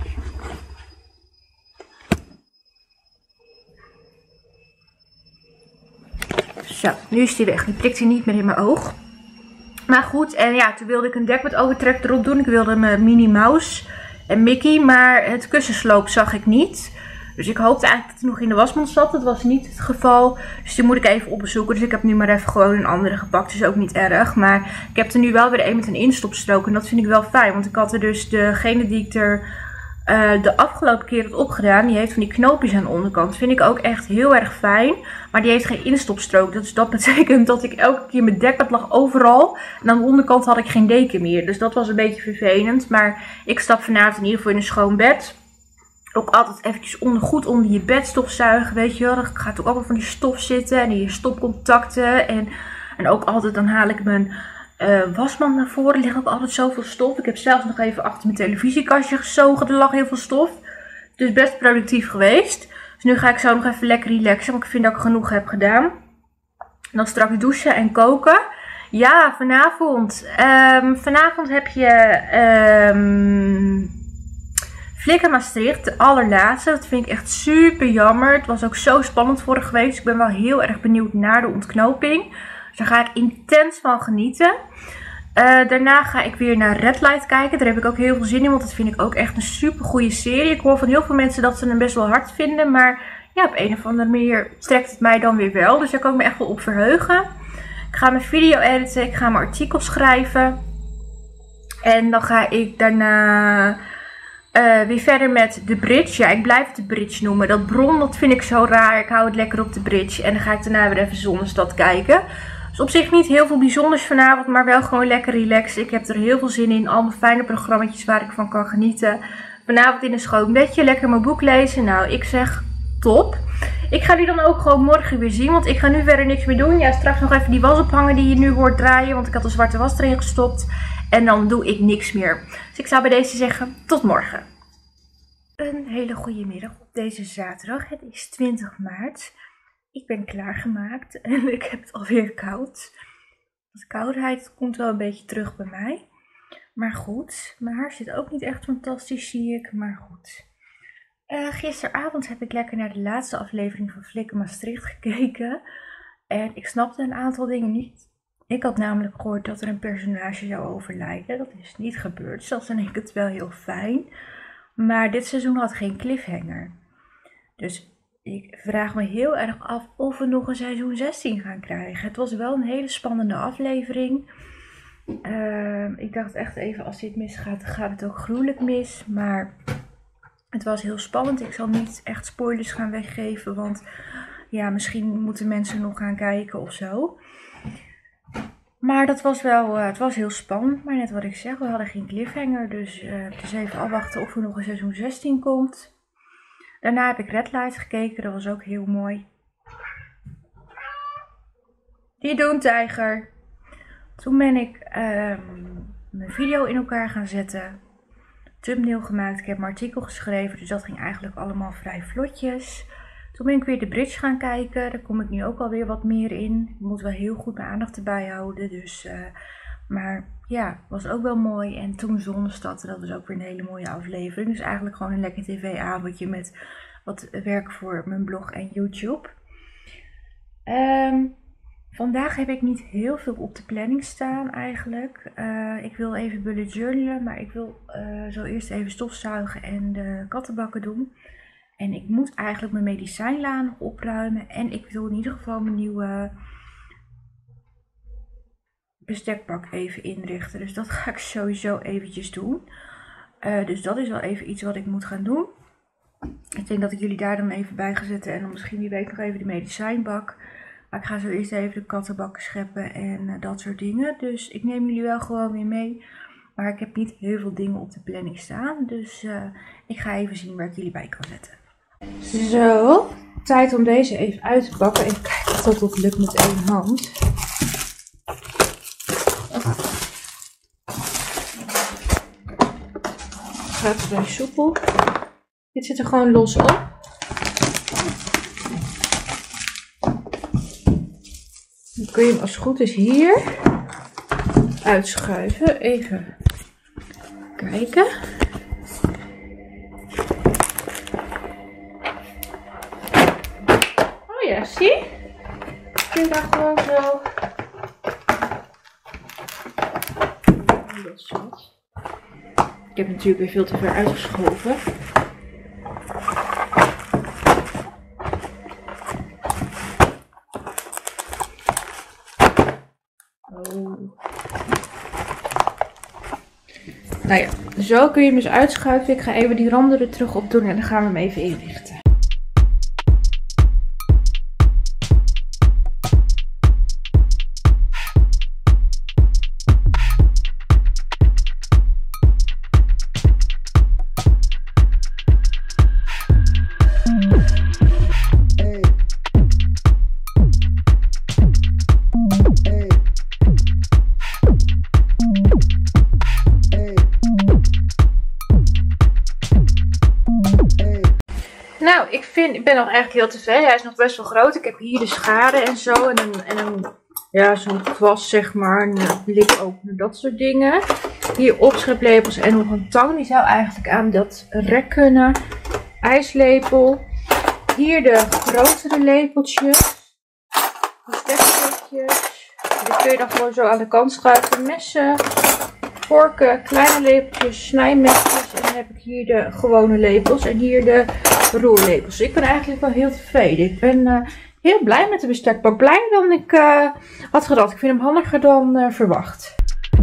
Speaker 1: Zo, nu is die weg. Nu prikt hij niet meer in mijn oog. Maar goed, en ja, toen wilde ik een dekbed overtrek erop doen. Ik wilde mijn Minnie Mouse en Mickey, maar het kussensloop zag ik niet. Dus ik hoopte eigenlijk dat hij nog in de wasmand zat. Dat was niet het geval. Dus die moet ik even opzoeken. Dus ik heb nu maar even gewoon een andere gepakt. Dus ook niet erg. Maar ik heb er nu wel weer een met een instopstrook. En dat vind ik wel fijn. Want ik had er dus degene die ik er de afgelopen keer had opgedaan. Die heeft van die knoopjes aan de onderkant. Dat vind ik ook echt heel erg fijn. Maar die heeft geen instopstrook. Dus dat betekent dat ik elke keer mijn dekbed lag overal. En aan de onderkant had ik geen deken meer. Dus dat was een beetje vervelend. Maar ik stap vanavond in ieder geval in een schoon bed. Ook altijd eventjes goed onder je bed stofzuigen, weet je wel. Er gaat ook allemaal van die stof zitten en die stopcontacten. En ook altijd, dan haal ik mijn wasmand naar voren. Er ligt ook altijd zoveel stof. Ik heb zelfs nog even achter mijn televisiekastje gezogen. Er lag heel veel stof. Dus best productief geweest. Dus nu ga ik zo nog even lekker relaxen, want ik vind dat ik genoeg heb gedaan. En dan straks douchen en koken. Ja, vanavond. Vanavond heb je Flikker Maastricht, de allerlaatste. Dat vind ik echt super jammer. Het was ook zo spannend vorige week. Dus ik ben wel heel erg benieuwd naar de ontknoping. Dus daar ga ik intens van genieten. Daarna ga ik weer naar Red Light kijken. Daar heb ik ook heel veel zin in. Want dat vind ik ook echt een super goede serie. Ik hoor van heel veel mensen dat ze hem best wel hard vinden. Maar ja, op een of andere manier trekt het mij dan weer wel. Dus daar kan ik me echt wel op verheugen. Ik ga mijn video editen. Ik ga mijn artikel schrijven. En dan ga ik daarna weer verder met de bridge. Ja, ik blijf het de bridge noemen. Dat bron, dat vind ik zo raar. Ik hou het lekker op de bridge. En dan ga ik daarna weer even Zonnestad kijken. Dus op zich niet heel veel bijzonders vanavond, maar wel gewoon lekker relaxed. Ik heb er heel veel zin in. Allemaal fijne programma's waar ik van kan genieten. Vanavond in een schoon bedje, lekker mijn boek lezen. Nou, ik zeg top. Ik ga die dan ook gewoon morgen weer zien, want ik ga nu verder niks meer doen. Ja, straks nog even die was ophangen die je nu hoort draaien, want ik had de zwarte was erin gestopt. En dan doe ik niks meer. Dus ik zou bij deze zeggen, tot morgen. Een hele goede middag op deze zaterdag. Het is 20 maart. Ik ben klaargemaakt en ik heb het alweer koud. De koudheid komt wel een beetje terug bij mij. Maar goed, mijn haar zit ook niet echt fantastisch, zie ik. Maar goed. Gisteravond heb ik lekker naar de laatste aflevering van Flikker Maastricht gekeken. En ik snapte een aantal dingen niet. Ik had namelijk gehoord dat er een personage zou overlijden. Dat is niet gebeurd. Zelfs vind ik het wel heel fijn. Maar dit seizoen had geen cliffhanger. Dus ik vraag me heel erg af of we nog een seizoen 16 gaan krijgen. Het was wel een hele spannende aflevering. Ik dacht echt even, als dit misgaat, gaat het ook gruwelijk mis. Maar het was heel spannend. Ik zal niet echt spoilers gaan weggeven. Want ja, misschien moeten mensen nog gaan kijken of zo. Maar dat was wel, het was heel spannend. Maar net wat ik zeg, we hadden geen cliffhanger. Dus het is even afwachten of er nog een seizoen 16 komt. Daarna heb ik Red Light gekeken. Dat was ook heel mooi. Die doen, tijger. Toen ben ik mijn video in elkaar gaan zetten. Thumbnail gemaakt. Ik heb mijn artikel geschreven. Dus dat ging eigenlijk allemaal vrij vlotjes. Toen ben ik weer de bridge gaan kijken. Daar kom ik nu ook alweer wat meer in. Ik moet wel heel goed mijn aandacht erbij houden. Dus, maar ja, was ook wel mooi. En toen Zonnestad. Dat was ook weer een hele mooie aflevering. Dus eigenlijk gewoon een lekker tv-avondje met wat werk voor mijn blog en YouTube. Vandaag heb ik niet heel veel op de planning staan eigenlijk. Ik wil even bullet journalen. Maar ik wil zo eerst even stofzuigen en de kattenbakken doen. En ik moet eigenlijk mijn medicijnla nog opruimen. En ik wil in ieder geval mijn nieuwe bestekbak even inrichten. Dus dat ga ik sowieso eventjes doen. Dus dat is wel even iets wat ik moet gaan doen. Ik denk dat ik jullie daar dan even bij ga zetten. En dan misschien wie weet nog even de medicijnbak. Maar ik ga zo eerst even de kattenbakken scheppen en dat soort dingen. Dus ik neem jullie wel gewoon weer mee. Maar ik heb niet heel veel dingen op de planning staan. Dus ik ga even zien waar ik jullie bij kan zetten. Zo, tijd om deze even uit te pakken. Even kijken of dat ook lukt met één hand. Gaat vrij soepel. Dit zit er gewoon los op. Dan kun je hem als het goed is hier uitschuiven. Even kijken. Oh ja, zie? Kun je daar gewoon zo. Dat is wat. Ik heb natuurlijk weer veel te ver uitgeschoven. Oh. Nou ja, zo kun je hem dus uitschuiven. Ik ga even die randen er terug op doen en dan gaan we hem even inrichten. Nou, ik ben nog eigenlijk heel tevreden. Hij is nog best wel groot. Ik heb hier de schade en zo. En zo'n kwast, zeg maar. Een blikopener, dat soort dingen. Hier opscheplepels en nog een tang. Die zou eigenlijk aan dat rek kunnen. IJslepel. Hier de grotere lepeltjes. De stekjes. Die kun je dan gewoon zo aan de kant schuiven. Messen. Vorken, kleine lepeltjes, snijmesjes. En dan heb ik hier de gewone lepels. En hier de roerlepels. Ik ben eigenlijk wel heel tevreden. Ik ben heel blij met de bestekbak. Blijer dan ik had gedacht. Ik vind hem handiger dan verwacht.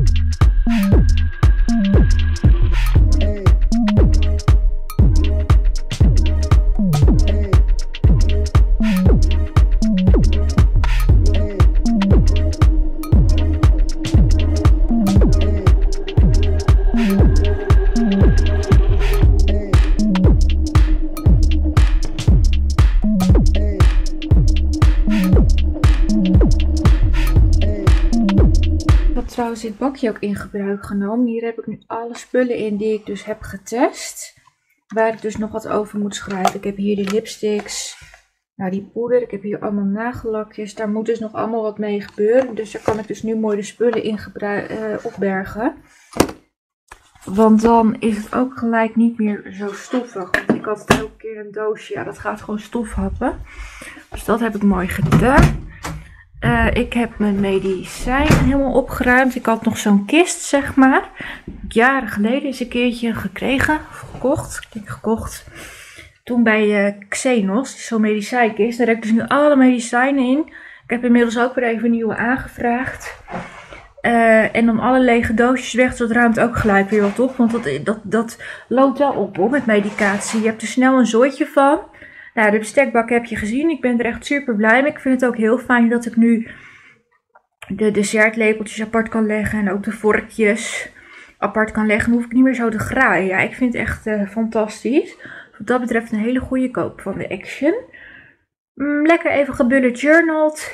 Speaker 1: Trouwens dit bakje ook in gebruik genomen. Hier heb ik nu alle spullen in die ik dus heb getest. Waar ik dus nog wat over moet schrijven. Ik heb hier de lipsticks. Nou die poeder. Ik heb hier allemaal nagellakjes. Daar moet dus nog allemaal wat mee gebeuren. Dus daar kan ik dus nu mooi de spullen in opbergen. Want dan is het ook gelijk niet meer zo stoffig. Want ik had elke keer een doosje. Ja, dat gaat gewoon stof happen. Dus dat heb ik mooi gedaan. Ik heb mijn medicijn helemaal opgeruimd. Ik had nog zo'n kist, zeg maar. Jaren geleden is een keertje gekregen. Of gekocht. Ik denk gekocht. Toen bij Xenos. Zo'n medicijnkist. Daar heb ik dus nu alle medicijnen in. Ik heb inmiddels ook weer even een nieuwe aangevraagd. En dan alle lege doosjes weg. Dat ruimt ook gelijk weer wat op. Want dat loopt wel op hoor, met medicatie. Je hebt er snel een zooitje van. Nou, de bestekbak heb je gezien. Ik ben er echt super blij mee. Ik vind het ook heel fijn dat ik nu de dessertlepeltjes apart kan leggen. En ook de vorkjes apart kan leggen. Dan hoef ik niet meer zo te graaien. Ja, ik vind het echt fantastisch. Wat dat betreft een hele goede koop van de Action. Lekker even gebullet journaled.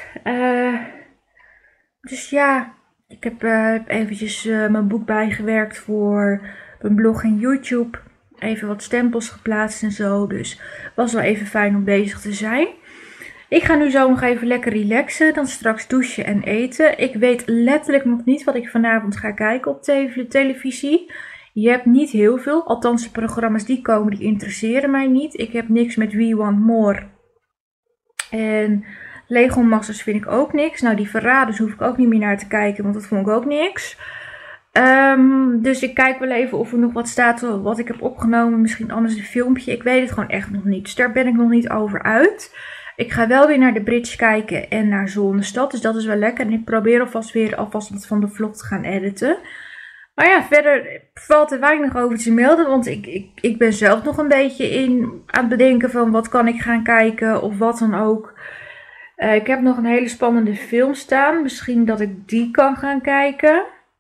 Speaker 1: Dus ja, ik heb eventjes mijn boek bijgewerkt voor mijn blog en YouTube. Even wat stempels geplaatst en zo. Dus was wel even fijn om bezig te zijn. Ik ga nu zo nog even lekker relaxen. Dan straks douchen en eten. Ik weet letterlijk nog niet wat ik vanavond ga kijken op televisie. Je hebt niet heel veel. Althans de programma's die komen die interesseren mij niet. Ik heb niks met We Want More. En Lego Masters vind ik ook niks. Nou die Verraders hoef ik ook niet meer naar te kijken. Want dat vond ik ook niks. Dus ik kijk wel even of er nog wat staat wat ik heb opgenomen. Misschien anders een filmpje. Ik weet het gewoon echt nog niet. Dus daar ben ik nog niet over uit. Ik ga wel weer naar de Bridge kijken en naar Zonnestad. Dus dat is wel lekker. En ik probeer alvast wat van de vlog te gaan editen. Maar ja, verder valt er weinig over te melden. Want ik ben zelf nog een beetje aan het bedenken van wat kan ik gaan kijken of wat dan ook. Ik heb nog een hele spannende film staan. Misschien dat ik die kan gaan kijken.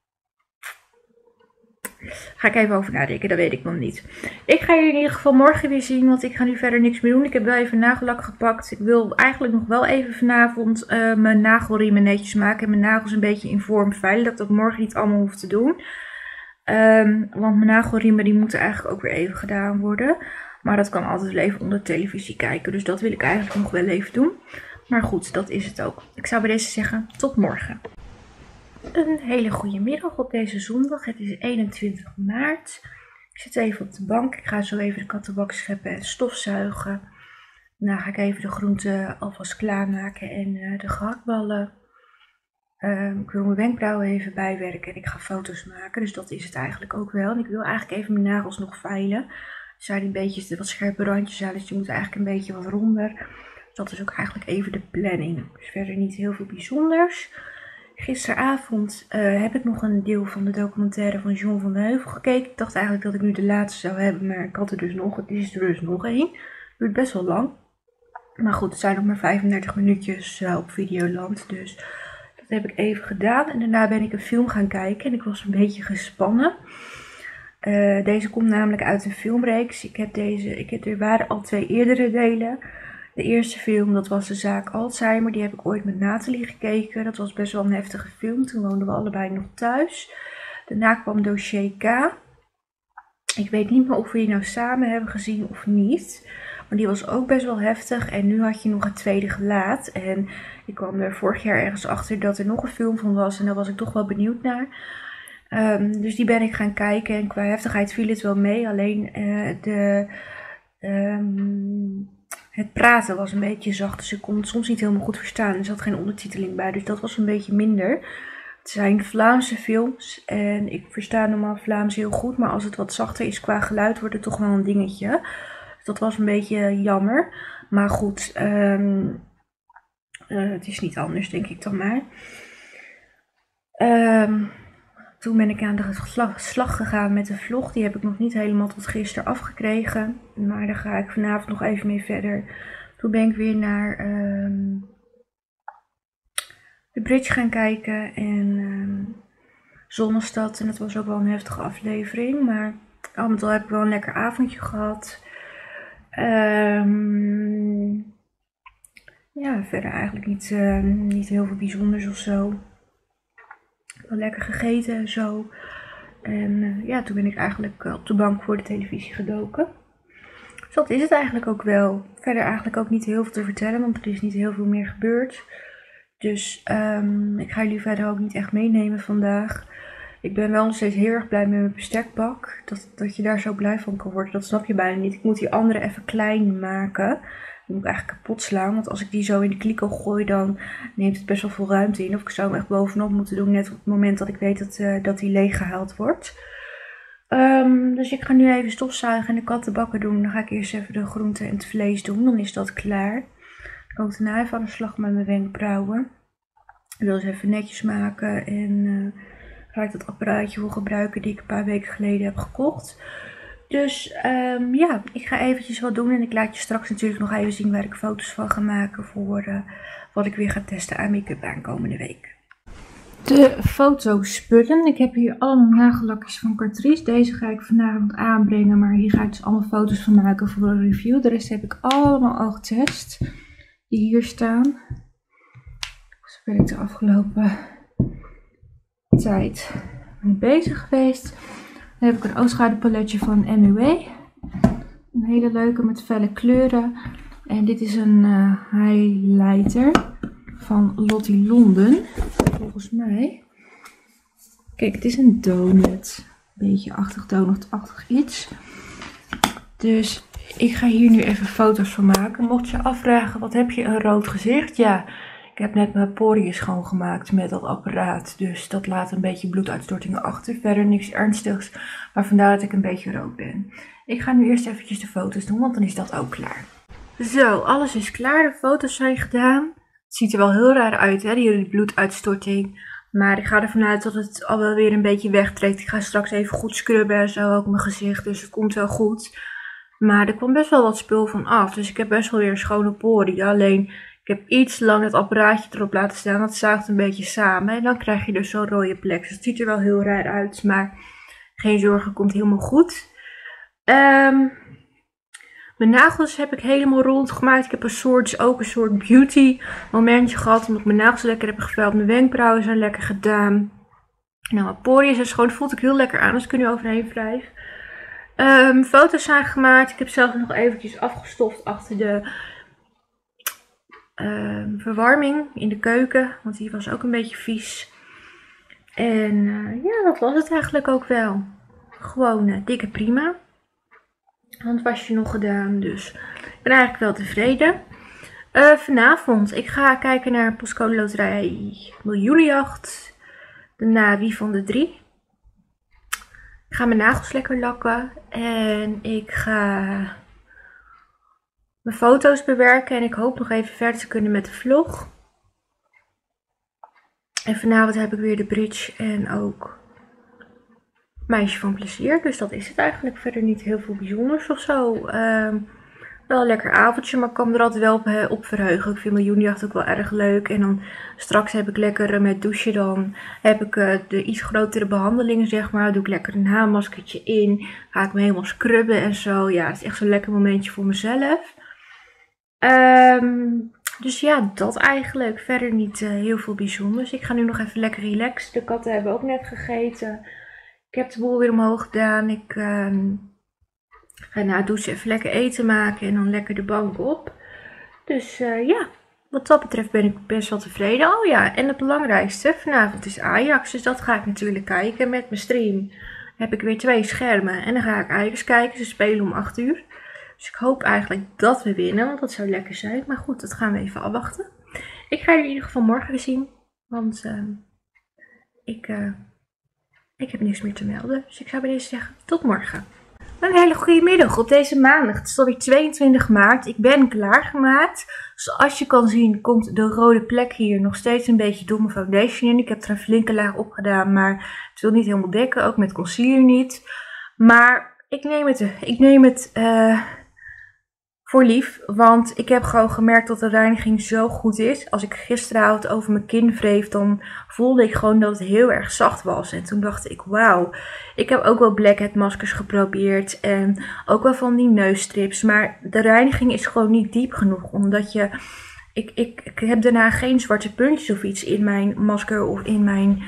Speaker 1: Ga ik even over nadenken, dat weet ik nog niet. Ik ga jullie in ieder geval morgen weer zien, want ik ga nu verder niks meer doen. Ik heb wel even nagellak gepakt. Ik wil eigenlijk nog wel even vanavond mijn nagelriemen netjes maken. En mijn nagels een beetje in vorm veilen, dat ik dat morgen niet allemaal hoef te doen. Want mijn nagelriemen die moeten eigenlijk ook weer even gedaan worden. Maar dat kan altijd wel even onder de televisie kijken. Dus dat wil ik eigenlijk nog wel even doen. Maar goed, dat is het ook. Ik zou bij deze zeggen, tot morgen. Een hele goede middag op deze zondag. Het is 21 maart. Ik zit even op de bank. Ik ga zo even de kattenbak scheppen en stofzuigen. Daarna ga ik even de groenten alvast klaarmaken en de gehaktballen. Ik wil mijn wenkbrauwen even bijwerken en ik ga foto's maken. Dus dat is het eigenlijk ook wel. En ik wil eigenlijk even mijn nagels nog veilen. Er zijn een beetje wat scherpe randjes aan, dus die moeten eigenlijk een beetje wat ronder. Dus dat is ook eigenlijk even de planning. Dus verder niet heel veel bijzonders. Gisteravond heb ik nog een deel van de documentaire van John van den Heuvel gekeken. Ik dacht eigenlijk dat ik nu de laatste zou hebben, maar ik had er dus nog. Het is er dus nog één. Het duurt best wel lang. Maar goed, het zijn nog maar 35 minuutjes op Videoland. Dus dat heb ik even gedaan. En daarna ben ik een film gaan kijken en ik was een beetje gespannen. Deze komt namelijk uit een filmreeks. Er waren al 2 eerdere delen. De eerste film, dat was de zaak Alzheimer. Die heb ik ooit met Nathalie gekeken. Dat was best wel een heftige film. Toen woonden we allebei nog thuis. Daarna kwam Dossier K. Ik weet niet meer of we die nou samen hebben gezien of niet. Maar die was ook best wel heftig. En nu had je nog het tweede gelaat. En ik kwam er vorig jaar ergens achter dat er nog een film van was. En daar was ik toch wel benieuwd naar. Dus die ben ik gaan kijken. En qua heftigheid viel het wel mee. Alleen het praten was een beetje zacht, dus ik kon het soms niet helemaal goed verstaan. Er zat geen ondertiteling bij, dus dat was een beetje minder. Het zijn Vlaamse films en ik versta normaal Vlaams heel goed, maar als het wat zachter is qua geluid wordt het toch wel een dingetje. Dus dat was een beetje jammer. Maar goed, het is niet anders, denk ik dan maar. Toen ben ik aan de slag gegaan met de vlog. Die heb ik nog niet helemaal tot gisteren afgekregen. Maar daar ga ik vanavond nog even mee verder. Toen ben ik weer naar de Bridge gaan kijken. En Zonnestad. En dat was ook wel een heftige aflevering. Maar al met al heb ik wel een lekker avondje gehad. Ja, verder eigenlijk niet heel veel bijzonders of zo. Wel lekker gegeten en zo. En ja, toen ben ik eigenlijk op de bank voor de televisie gedoken. Dus dat is het eigenlijk ook wel. Verder eigenlijk ook niet heel veel te vertellen, want er is niet heel veel meer gebeurd. Dus ik ga jullie verder ook niet echt meenemen vandaag. Ik ben wel nog steeds heel erg blij met mijn bestekbak. Dat je daar zo blij van kan worden, dat snap je bijna niet. Ik moet die andere even klein maken. Die moet ik eigenlijk kapot slaan, want als ik die zo in de kliko gooi, dan neemt het best wel veel ruimte in. Of ik zou hem echt bovenop moeten doen, net op het moment dat ik weet dat die leeg gehaald wordt. Dus ik ga nu even stofzuigen en de kattenbakken doen. Dan ga ik eerst even de groenten en het vlees doen, dan is dat klaar. Ik kan ook daarna even aan de slag met mijn wenkbrauwen. Ik wil ze even netjes maken en ga ik dat apparaatje voor gebruiken die ik een paar weken geleden heb gekocht. Dus ja, ik ga eventjes wat doen en ik laat je straks natuurlijk nog even zien waar ik foto's van ga maken voor wat ik weer ga testen aan make-up aankomende week. De fotospullen. Ik heb hier allemaal nagellakjes van Catrice. Deze ga ik vanavond aanbrengen, maar hier ga ik dus allemaal foto's van maken voor een review. De rest heb ik allemaal al getest, die hier staan. Dus ben ik de afgelopen tijd mee bezig geweest. Dan heb ik een oogschaduwpaletje van MUA. Een hele leuke met felle kleuren. En dit is een highlighter van Lottie London. Volgens mij. Kijk, het is een donut. Een beetje donutachtig iets. Dus ik ga hier nu even foto's van maken. Mocht je afvragen, wat heb je een rood gezicht? Ja, ik heb net mijn poriën schoongemaakt met dat apparaat. Dus dat laat een beetje bloeduitstortingen achter. Verder niks ernstigs. Maar vandaar dat ik een beetje rood ben. Ik ga nu eerst eventjes de foto's doen, want dan is dat ook klaar. Zo, alles is klaar. De foto's zijn gedaan. Het ziet er wel heel raar uit, hè, die bloeduitstorting. Maar ik ga ervan uit dat het al wel weer een beetje wegtrekt. Ik ga straks even goed scrubben en zo, ook mijn gezicht. Dus het komt wel goed. Maar er kwam best wel wat spul van af. Dus ik heb best wel weer schone poriën. Alleen, Ik heb iets lang het apparaatje erop laten staan. Dat zuigt een beetje samen. En dan krijg je dus zo'n rode plek. Dus het ziet er wel heel raar uit. Maar geen zorgen, komt helemaal goed. Mijn nagels heb ik helemaal rond gemaakt. Ik heb ook een soort beauty momentje gehad. Omdat ik mijn nagels lekker heb geveld. Mijn wenkbrauwen zijn lekker gedaan. Nou, mijn poriën zijn schoon. Voelt ook heel lekker aan als ik er nu overheen wrijf. Foto's zijn gemaakt. Ik heb zelf nog eventjes afgestoft achter de verwarming in de keuken. Want die was ook een beetje vies. En ja, dat was het eigenlijk ook wel. Gewoon dikke prima. Handwasje nog gedaan. Dus ik ben eigenlijk wel tevreden. Vanavond, ik ga kijken naar Postcode Loterij Miljoenenjacht. Daarna Wie van de Drie. Ik ga mijn nagels lekker lakken. En ik ga mijn foto's bewerken. En ik hoop nog even verder te kunnen met de vlog. En vanavond heb ik weer de bridge en ook Meisje van Plezier. Dus dat is het eigenlijk. Verder niet heel veel bijzonders of zo. Wel een lekker avondje, maar ik kan me er altijd wel op verheugen. Ik vind Miljoenenjacht ook wel erg leuk. En dan straks heb ik lekker met douchen. Dan heb ik de iets grotere behandelingen, zeg maar. Doe ik lekker een haarmaskertje in. Ga ik me helemaal scrubben en zo. Ja, het is echt zo'n lekker momentje voor mezelf. Dus ja, dat eigenlijk. Verder niet heel veel bijzonders. Ik ga nu nog even lekker relaxen. De katten hebben ook net gegeten. Ik heb de boel weer omhoog gedaan. Ik ga na het douchen even lekker eten maken en dan lekker de bank op. Dus ja, wat dat betreft ben ik best wel tevreden. Oh ja, en het belangrijkste, vanavond is Ajax. Dus dat ga ik natuurlijk kijken. Met mijn stream heb ik weer 2 schermen. En dan ga ik Ajax kijken. Ze spelen om 8 uur. Dus ik hoop eigenlijk dat we winnen, want dat zou lekker zijn. Maar goed, dat gaan we even afwachten. Ik ga jullie in ieder geval morgen weer zien. Want ik heb niks meer te melden. Dus ik zou bij deze zeggen, tot morgen. Een hele goede middag op deze maandag. Het is alweer 22 maart. Ik ben klaargemaakt. Zoals je kan zien komt de rode plek hier nog steeds een beetje door mijn foundation in. Ik heb er een flinke laag op gedaan, maar het wil niet helemaal dekken. Ook met concealer niet. Maar ik neem het voor lief. Want ik heb gewoon gemerkt dat de reiniging zo goed is. Als ik gisteravond over mijn kin wreef, dan voelde ik gewoon dat het heel erg zacht was. En toen dacht ik, wauw. Ik heb ook wel blackhead maskers geprobeerd. En ook wel van die neusstrips. Maar de reiniging is gewoon niet diep genoeg. Omdat je... Ik heb daarna geen zwarte puntjes of iets in mijn masker of in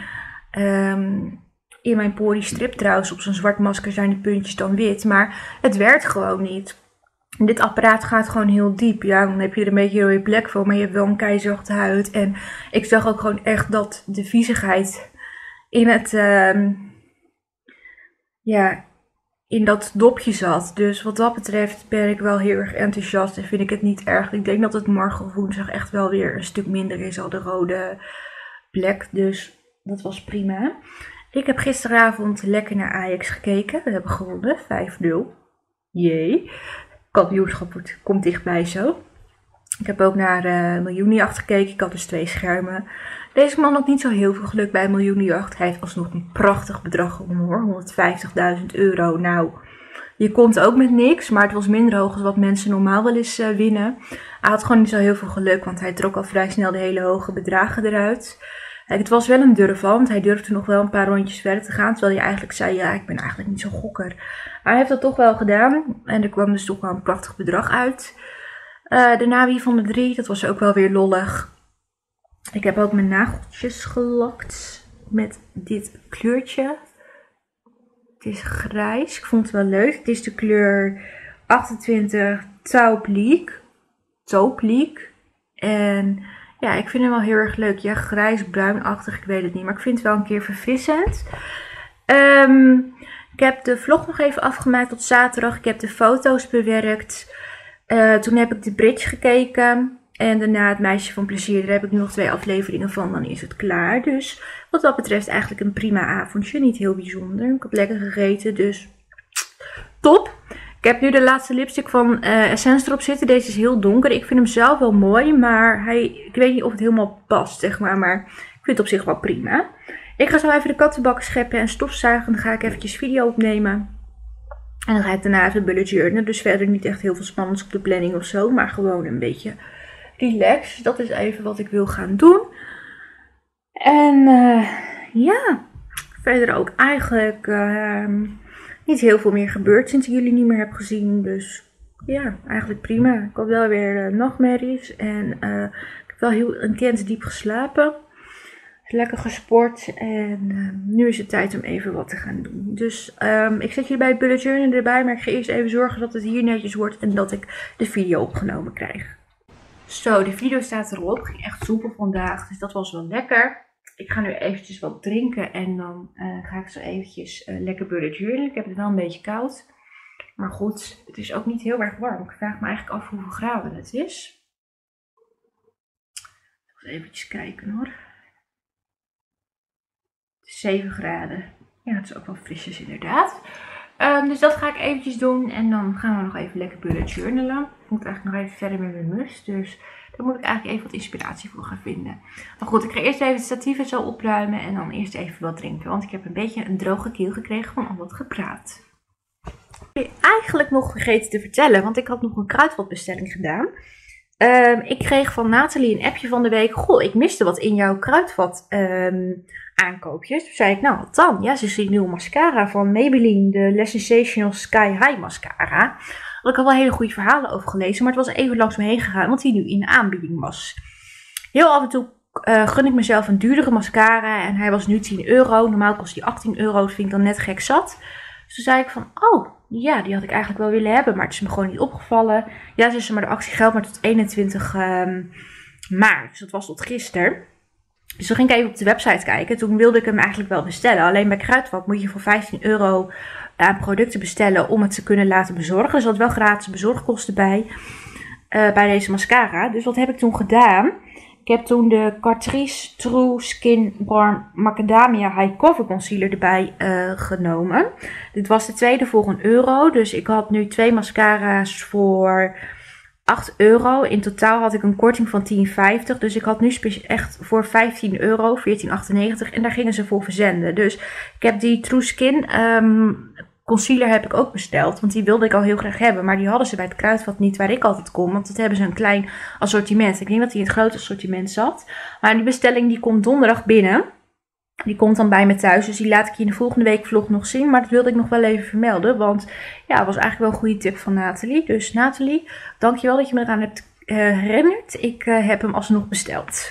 Speaker 1: mijn pori strip trouwens. Op zo'n zwart masker zijn de puntjes dan wit. Maar het werkt gewoon niet. Dit apparaat gaat gewoon heel diep. Ja, dan heb je er een beetje rode plek voor. Maar je hebt wel een keizachte huid. En ik zag ook gewoon echt dat de viezigheid in het... in dat dopje zat. Dus wat dat betreft ben ik wel heel erg enthousiast. En vind ik het niet erg. Ik denk dat het morgen of woensdag echt wel weer een stuk minder is. Al de rode plek. Dus dat was prima. Ik heb gisteravond lekker naar Ajax gekeken. We hebben gewonnen. 5-0. Jee. Kampioenschap komt dichtbij zo. Ik heb ook naar Miljoenenjacht gekeken. Ik had dus 2 schermen. Deze man had niet zo heel veel geluk bij Miljoenenjacht. Hij heeft alsnog een prachtig bedrag gewonnen hoor. €150.000. Nou, je komt ook met niks. Maar het was minder hoog dan wat mensen normaal wel eens winnen. Hij had gewoon niet zo heel veel geluk. Want hij trok al vrij snel de hele hoge bedragen eruit. Het was wel een durf al, want hij durfde nog wel een paar rondjes verder te gaan. Terwijl hij eigenlijk zei, ja, ik ben eigenlijk niet zo'n gokker. Maar hij heeft dat toch wel gedaan. En er kwam dus toch wel een prachtig bedrag uit. Daarna Wie van de Drie, dat was ook wel weer lollig. Ik heb ook mijn nageltjes gelakt met dit kleurtje. Het is grijs, ik vond het wel leuk. Het is de kleur 28 Taupe. En... ja, ik vind hem wel heel erg leuk. Ja, grijs-bruinachtig, ik weet het niet. Maar ik vind het wel een keer verfrissend. Ik heb de vlog nog even afgemaakt tot zaterdag. Ik heb de foto's bewerkt. Toen heb ik de bridge gekeken. En daarna het Meisje van Plezier. Daar heb ik nu nog 2 afleveringen van. Dan is het klaar. Dus wat dat betreft eigenlijk een prima avondje. Niet heel bijzonder. Ik heb lekker gegeten. Dus top. Ik heb nu de laatste lipstick van Essence erop zitten. Deze is heel donker. Ik vind hem zelf wel mooi. Maar ik weet niet of het helemaal past, zeg maar. Maar ik vind het op zich wel prima. Ik ga zo even de kattenbakken scheppen en stofzuigen. Dan ga ik eventjes video opnemen. En dan ga ik daarna even bullet journalen. Dus verder niet echt heel veel spannends op de planning of zo. Maar gewoon een beetje relax. Dat is even wat ik wil gaan doen. En ja, verder ook eigenlijk niet heel veel meer gebeurd sinds ik jullie niet meer heb gezien. Dus ja, eigenlijk prima. Ik had wel weer nachtmerries en ik heb wel heel intens diep geslapen. Lekker gesport en nu is het tijd om even wat te gaan doen. Dus ik zet jullie bij het bullet journal erbij, maar ik ga eerst even zorgen dat het hier netjes wordt en dat ik de video opgenomen krijg. Zo, de video staat erop. Ging echt soepel vandaag, dus dat was wel lekker. Ik ga nu eventjes wat drinken en dan ga ik zo eventjes lekker bullet journal. Ik heb het wel een beetje koud, maar goed, het is ook niet heel erg warm. Ik vraag me eigenlijk af hoeveel graden het is. Even kijken hoor. 7 graden. Ja, dat is ook wel frisjes inderdaad. Dus dat ga ik eventjes doen. En dan gaan we nog even lekker bullet journalen. Ik moet eigenlijk nog even verder met mijn mus. Dus daar moet ik eigenlijk even wat inspiratie voor gaan vinden. Maar goed, ik ga eerst even het statief en zo opruimen. En dan eerst even wat drinken. Want ik heb een beetje een droge keel gekregen van al wat gepraat. Ik heb eigenlijk nog vergeten te vertellen. Want ik had nog een kruidvatbestelling gedaan. Ik kreeg van Nathalie een appje van de week. Goh, ik miste wat in jouw kruidvat aankoopjes. Toen zei ik, nou wat dan? Ja, ze is die nieuwe mascara van Maybelline. De Les Sensational Sky High mascara. Had ik al wel hele goede verhalen over gelezen. Maar het was even langs me heen gegaan. Want die nu in de aanbieding was. Heel af en toe gun ik mezelf een duurdere mascara. En hij was nu 10 euro. Normaal kost die 18 euro. Dat vind ik dan net gek zat. Dus toen zei ik van, oh, ja, die had ik eigenlijk wel willen hebben. Maar het is me gewoon niet opgevallen. Ja, ze maar de actie geldt maar tot 21 maart. Dus dat was tot gisteren. Dus toen ging ik even op de website kijken. Toen wilde ik hem eigenlijk wel bestellen. Alleen bij Kruidvat moet je voor 15 euro aan producten bestellen om het te kunnen laten bezorgen. Dus er zat wel gratis bezorgkosten bij deze mascara. Dus wat heb ik toen gedaan? Ik heb toen de Catrice True Skin Balm Macadamia High Cover Concealer erbij genomen. Dit was de tweede voor €1. Dus ik had nu 2 mascara's voor €8. In totaal had ik een korting van 10,50. Dus ik had nu echt voor €15, 14,98. En daar gingen ze voor verzenden. Dus ik heb die True Skin concealer heb ik ook besteld. Want die wilde ik al heel graag hebben. Maar die hadden ze bij het Kruidvat niet waar ik altijd kom. Want dat hebben ze een klein assortiment. Ik denk dat die in het grote assortiment zat. Maar die bestelling die komt donderdag binnen. Die komt dan bij me thuis. Dus die laat ik je in de volgende week vlog nog zien. Maar dat wilde ik nog wel even vermelden. Want ja, het was eigenlijk wel een goede tip van Nathalie. Dus Nathalie, dankjewel dat je me eraan hebt herinnerd. Ik heb hem alsnog besteld.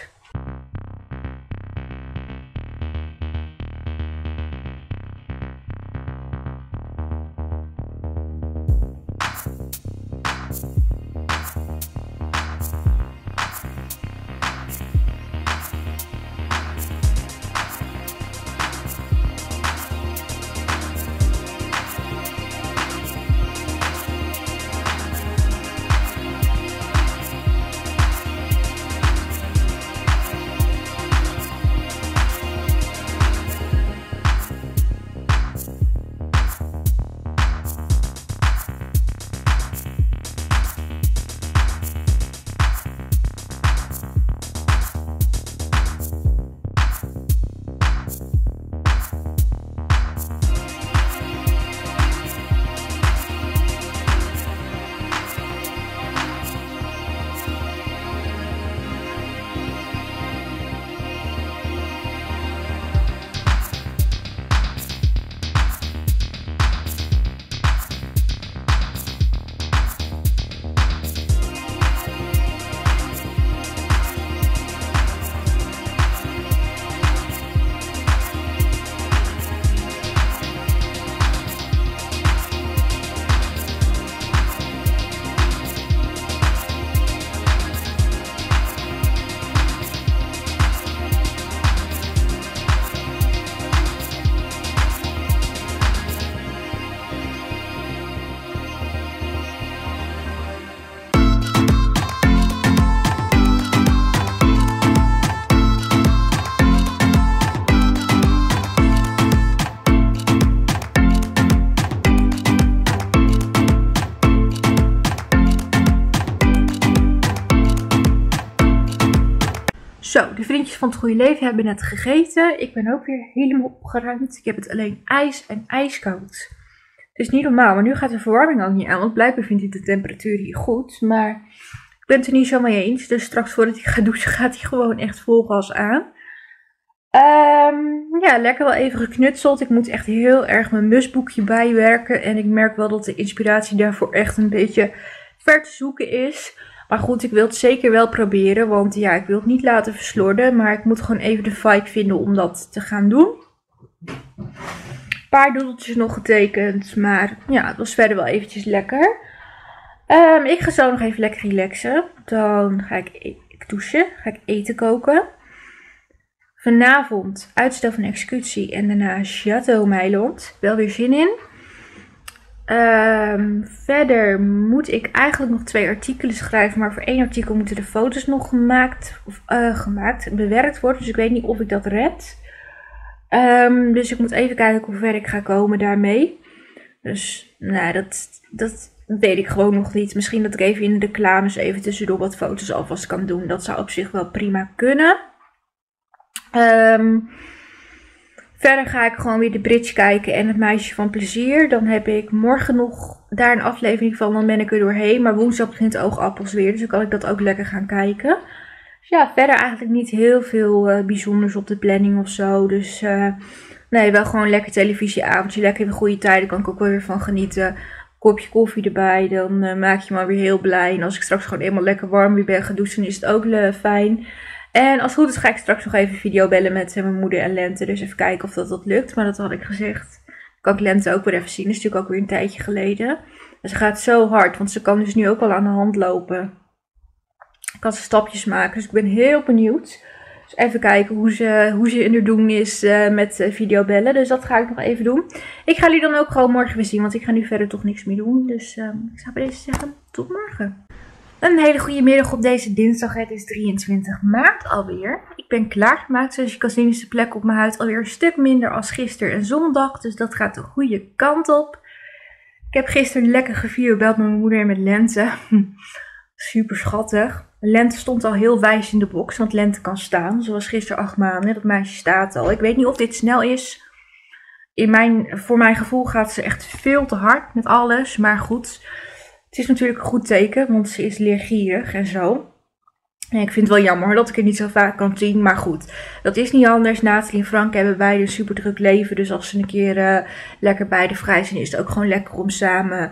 Speaker 1: Zo, de vriendjes van het goede leven hebben net gegeten. Ik ben ook weer helemaal opgeruimd. Ik heb het alleen ijs en ijskoud. Het is niet normaal, maar nu gaat de verwarming ook niet aan. Want blijkbaar vindt hij de temperatuur hier goed. Maar ben het er niet zo mee eens. Dus straks voordat ik ga douchen gaat hij gewoon echt vol gas aan. Ja, lekker wel even geknutseld. Ik moet echt heel erg mijn musboekje bijwerken. En ik merk wel dat de inspiratie daarvoor echt een beetje ver te zoeken is. Maar goed, ik wil het zeker wel proberen. Want ja, ik wil het niet laten verslorden. Maar ik moet gewoon even de vibe vinden om dat te gaan doen. Een paar doedeltjes nog getekend. Maar ja, het was verder wel eventjes lekker. Ik ga zo nog even lekker relaxen. Dan ga ik douchen. Ga ik eten koken. Vanavond uitstel van executie en daarna Château Meiland. Wel weer zin in. Verder moet ik eigenlijk nog 2 artikelen schrijven. Maar voor 1 artikel moeten de foto's nog bewerkt worden. Dus ik weet niet of ik dat red. Dus ik moet even kijken hoe ver ik ga komen daarmee. Dus nou, dat weet ik gewoon nog niet. Misschien dat ik even in de reclames even tussendoor wat foto's alvast kan doen. Dat zou op zich wel prima kunnen. Verder ga ik gewoon weer de Bridge kijken en het Meisje van Plezier. Dan heb ik morgen nog daar een aflevering van. Dan ben ik er doorheen. Maar woensdag begint Oogappels weer. Dus dan kan ik dat ook lekker gaan kijken. Dus ja, verder eigenlijk niet heel veel bijzonders op de planning of zo. Dus nee, wel gewoon lekker televisieavondje. Lekker in goede tijden. Kan ik ook wel weer van genieten. Kopje koffie erbij. Dan maak je me weer heel blij. En als ik straks gewoon eenmaal lekker warm weer ben gedoucht, dan is het ook fijn. En als het goed is ga ik straks nog even video bellen met mijn moeder en Lente. Dus even kijken of dat lukt. Maar dat had ik gezegd. Kan ik Lente ook weer even zien. Dat is natuurlijk ook weer een tijdje geleden. En ze gaat zo hard. Want ze kan dus nu ook al aan de hand lopen. Ik kan ze stapjes maken. Dus ik ben heel benieuwd. Dus even kijken hoe ze in haar doen is met videobellen. Dus dat ga ik nog even doen. Ik ga jullie dan ook gewoon morgen weer zien. Want ik ga nu verder toch niks meer doen. Dus ik zou bij deze zeggen, tot morgen. Een hele goede middag op deze dinsdag. Het is 23 maart alweer. Ik ben klaargemaakt. Zoals je kan zien is de plek op mijn huid alweer een stuk minder als gisteren en zondag. Dus dat gaat de goede kant op. Ik heb gisteren lekker gevideobeld met mijn moeder en met Lente. Super schattig. Lente stond al heel wijs in de box. Want Lente kan staan. Zoals gisteren 8 maanden. Dat meisje staat al. Ik weet niet of dit snel is. Voor mijn gevoel gaat ze echt veel te hard met alles. Maar goed. Het is natuurlijk een goed teken, want ze is leergierig en zo. En ik vind het wel jammer dat ik het niet zo vaak kan zien, maar goed. Dat is niet anders. Nathalie en Frank hebben beide een super druk leven. Dus als ze een keer lekker beide vrij zijn, is het ook gewoon lekker om samen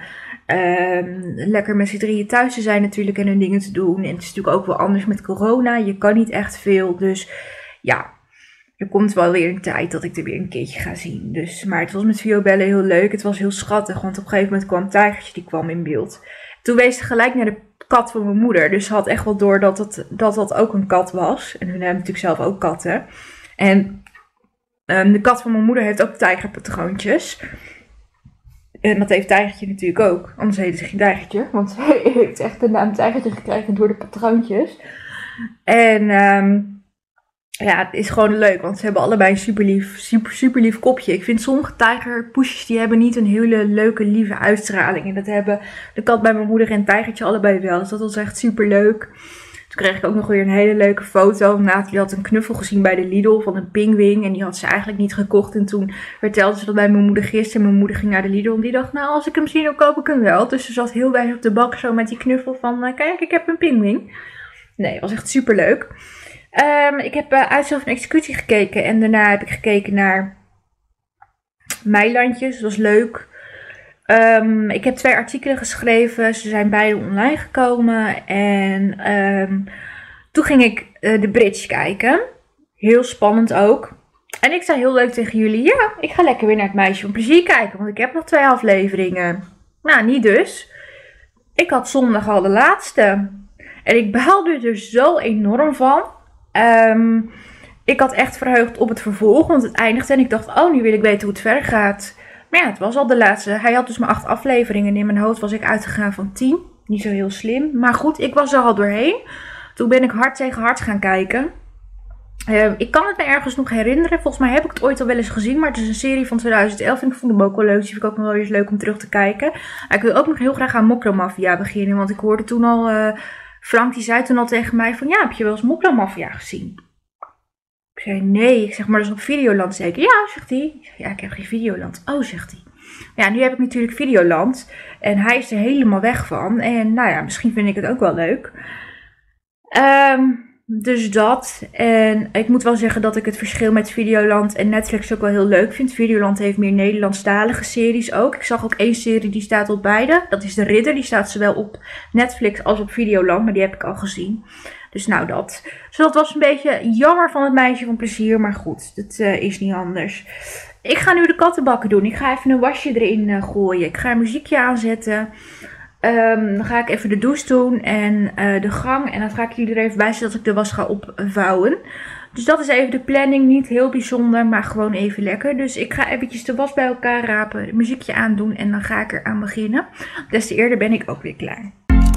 Speaker 1: lekker met z'n drieën thuis te zijn natuurlijk en hun dingen te doen. En het is natuurlijk ook wel anders met corona. Je kan niet echt veel, dus ja. Er komt wel weer een tijd dat ik er weer een keertje ga zien. Dus, maar het was met videobellen heel leuk. Het was heel schattig. Want op een gegeven moment kwam Tijgertje, die kwam in beeld. Toen wees ze gelijk naar de kat van mijn moeder. Dus ze had echt wel door dat ook een kat was. En hun hebben natuurlijk zelf ook katten. En de kat van mijn moeder heeft ook tijgerpatroontjes. En dat heeft Tijgertje natuurlijk ook. Anders heette ze geen Tijgertje. Want ze heeft echt de naam Tijgertje gekregen door de patroontjes. En ja, het is gewoon leuk, want ze hebben allebei een super lief kopje. Ik vind sommige tijgerpoesjes, die hebben niet een hele leuke, lieve uitstraling. En dat hebben de kat bij mijn moeder en het tijgertje allebei wel. Dus dat was echt super leuk. Toen kreeg ik ook nog weer een hele leuke foto. Nathalie had een knuffel gezien bij de Lidl van een pinguïn. En die had ze eigenlijk niet gekocht. En toen vertelde ze dat bij mijn moeder gisteren. En mijn moeder ging naar de Lidl en die dacht, nou als ik hem zie dan koop ik hem wel. Dus ze zat heel wijs op de bank zo met die knuffel van, kijk ik heb een pinguïn. Nee, het was echt super leuk. Ik heb uitstel van executie gekeken en daarna heb ik gekeken naar Meilandjes. Dat was leuk. Ik heb 2 artikelen geschreven. Ze zijn beide online gekomen. En toen ging ik de Bridge kijken. Heel spannend ook. En ik zei heel leuk tegen jullie. Ja, ik ga lekker weer naar het Meisje van Plezier kijken. Want ik heb nog 2 afleveringen. Nou, niet dus. Ik had zondag al de laatste. En ik behaalde er zo enorm van. Ik had echt verheugd op het vervolg, want het eindigde en ik dacht, oh, nu wil ik weten hoe het verder gaat. Maar ja, het was al de laatste. Hij had dus maar 8 afleveringen en in mijn hoofd was ik uitgegaan van 10. Niet zo heel slim, maar goed, ik was er al doorheen. Toen ben ik hard tegen hard gaan kijken. Ik kan het me ergens nog herinneren, volgens mij heb ik het ooit al wel eens gezien, maar het is een serie van 2011 en ik vond hem ook wel leuk, dus vind ik ook nog wel eens leuk om terug te kijken. Maar ik wil ook nog heel graag aan Mokromafia beginnen, want ik hoorde toen al... Frank die zei toen al tegen mij van, ja, heb je wel eens Mokromafia gezien? Ik zei, nee. Ik zeg, maar dat is op Videoland zeker. Ja, zegt hij. Ja, ik heb geen Videoland. Oh, zegt hij. Ja, nu heb ik natuurlijk Videoland. En hij is er helemaal weg van. En nou ja, misschien vind ik het ook wel leuk. Dus dat. En ik moet wel zeggen dat ik het verschil met Videoland en Netflix ook wel heel leuk vind. Videoland heeft meer Nederlandstalige series ook. Ik zag ook één serie die staat op beide. Dat is De Ridder. Die staat zowel op Netflix als op Videoland. Maar die heb ik al gezien. Dus nou dat. Dus dat was een beetje jammer van het meisje van plezier. Maar goed, dat is niet anders. Ik ga nu de kattenbakken doen. Ik ga even een wasje erin gooien. Ik ga een muziekje aanzetten. Dan ga ik even de douche doen en de gang. En dan ga ik jullie er even bij zetten dat ik de was ga opvouwen. Dus dat is even de planning. Niet heel bijzonder, maar gewoon even lekker. Dus ik ga eventjes de was bij elkaar rapen, het muziekje aandoen en dan ga ik eraan beginnen. Des te eerder ben ik ook weer klaar.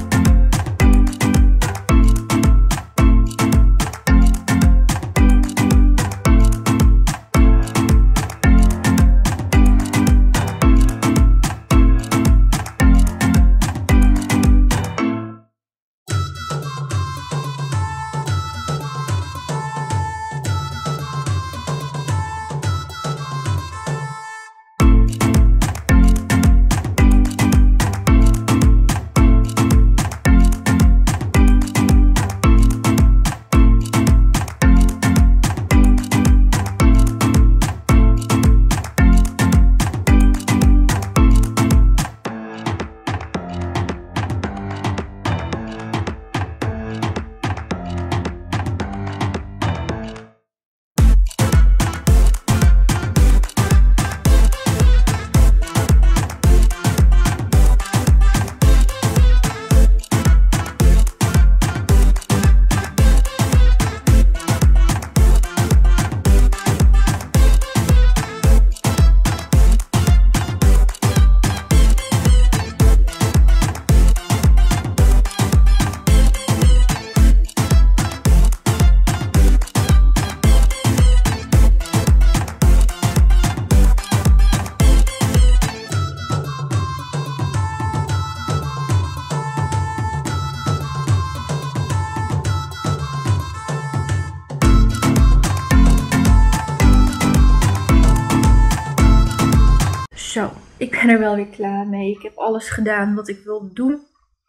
Speaker 1: Zo, ik ben er wel weer klaar mee. Ik heb alles gedaan wat ik wilde doen.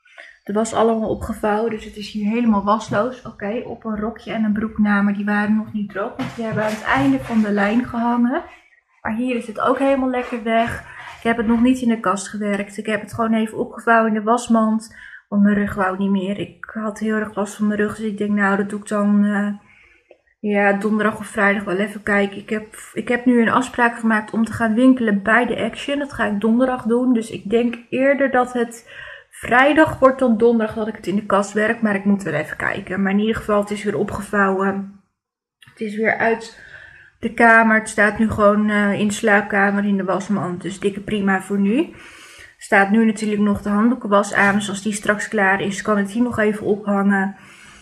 Speaker 1: Er was allemaal opgevouwen, dus het is hier helemaal wasloos. Oké, op een rokje en een broek na, maar die waren nog niet droog. Want die hebben aan het einde van de lijn gehangen. Maar hier is het ook helemaal lekker weg. Ik heb het nog niet in de kast gewerkt. Ik heb het gewoon even opgevouwen in de wasmand. Want mijn rug wou niet meer. Ik had heel erg last van mijn rug, dus ik denk nou dat doe ik dan... Ja, donderdag of vrijdag wel even kijken. Ik heb nu een afspraak gemaakt om te gaan winkelen bij de Action. Dat ga ik donderdag doen. Dus ik denk eerder dat het vrijdag wordt dan donderdag dat ik het in de kast werk. Maar ik moet wel even kijken. Maar in ieder geval, het is weer opgevouwen. Het is weer uit de kamer. Het staat nu gewoon in de slaapkamer in de wasmand. Dus dikke prima voor nu. Er staat nu natuurlijk nog de handdoekenwas aan. Dus als die straks klaar is, kan ik die nog even ophangen.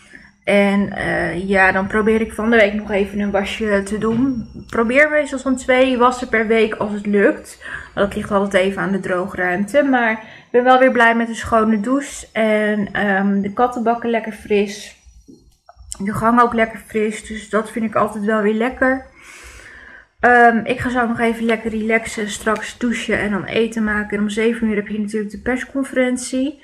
Speaker 1: En ja, dan probeer ik van de week nog even een wasje te doen. Ik probeer meestal zo'n 2 wassen per week als het lukt. Maar dat ligt altijd even aan de droogruimte. Maar ik ben wel weer blij met een schone douche. En de kattenbakken lekker fris. De gang ook lekker fris. Dus dat vind ik altijd wel weer lekker. Ik ga zo nog even lekker relaxen. Straks douchen en dan eten maken. En om 7 uur heb je natuurlijk de persconferentie.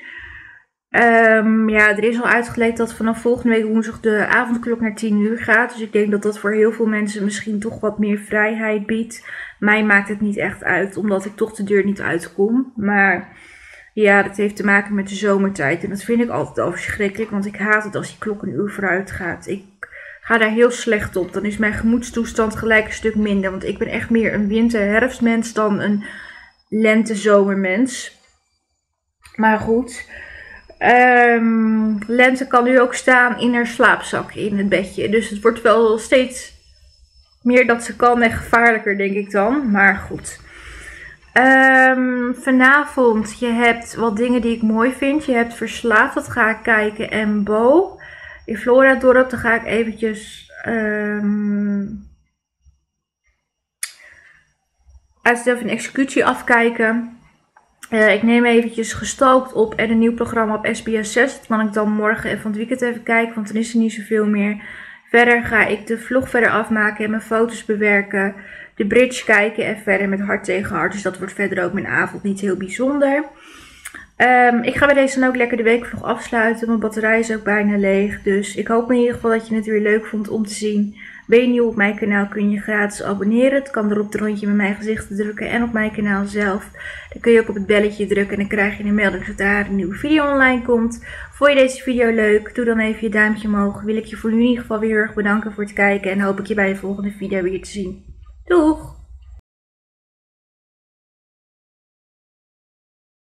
Speaker 1: Ja, er is al uitgelekt dat vanaf volgende week woensdag de avondklok naar 10 uur gaat. Dus ik denk dat dat voor heel veel mensen misschien toch wat meer vrijheid biedt. Mij maakt het niet echt uit, omdat ik toch de deur niet uitkom. Maar ja, dat heeft te maken met de zomertijd. En dat vind ik altijd al verschrikkelijk, want ik haat het als die klok een uur vooruit gaat. Ik ga daar heel slecht op. Dan is mijn gemoedstoestand gelijk een stuk minder. Want ik ben echt meer een winter-herfstmens dan een lente-zomermens. Maar goed... Lente kan nu ook staan in haar slaapzak in het bedje. Dus het wordt wel steeds meer dat ze kan en gevaarlijker, denk ik dan. Maar goed. Vanavond, je hebt wat dingen die ik mooi vind. Je hebt Verslaafd, dat ga ik kijken. En Bo. In Floradorp, dan ga ik eventjes... Uitstel van executie afkijken. Ik neem eventjes Gestalkt op en een nieuw programma op SBS 6. Dat kan ik dan morgen en van het weekend even kijken, want dan is er niet zoveel meer. Verder ga ik de vlog verder afmaken en mijn foto's bewerken. De bridge kijken en verder met hart tegen hart. Dus dat wordt verder ook mijn avond niet heel bijzonder. Ik ga bij deze dan ook lekker de weekvlog afsluiten. Mijn batterij is ook bijna leeg. Dus ik hoop in ieder geval dat je het weer leuk vond om te zien. Ben je nieuw op mijn kanaal, kun je gratis abonneren. Het kan er op het rondje met mijn gezicht te drukken en op mijn kanaal zelf. Dan kun je ook op het belletje drukken en dan krijg je een melding zodra er een nieuwe video online komt. Vond je deze video leuk? Doe dan even je duimpje omhoog. Wil ik je voor nu in ieder geval weer heel erg bedanken voor het kijken. En hoop ik je bij de volgende video weer te zien. Doeg!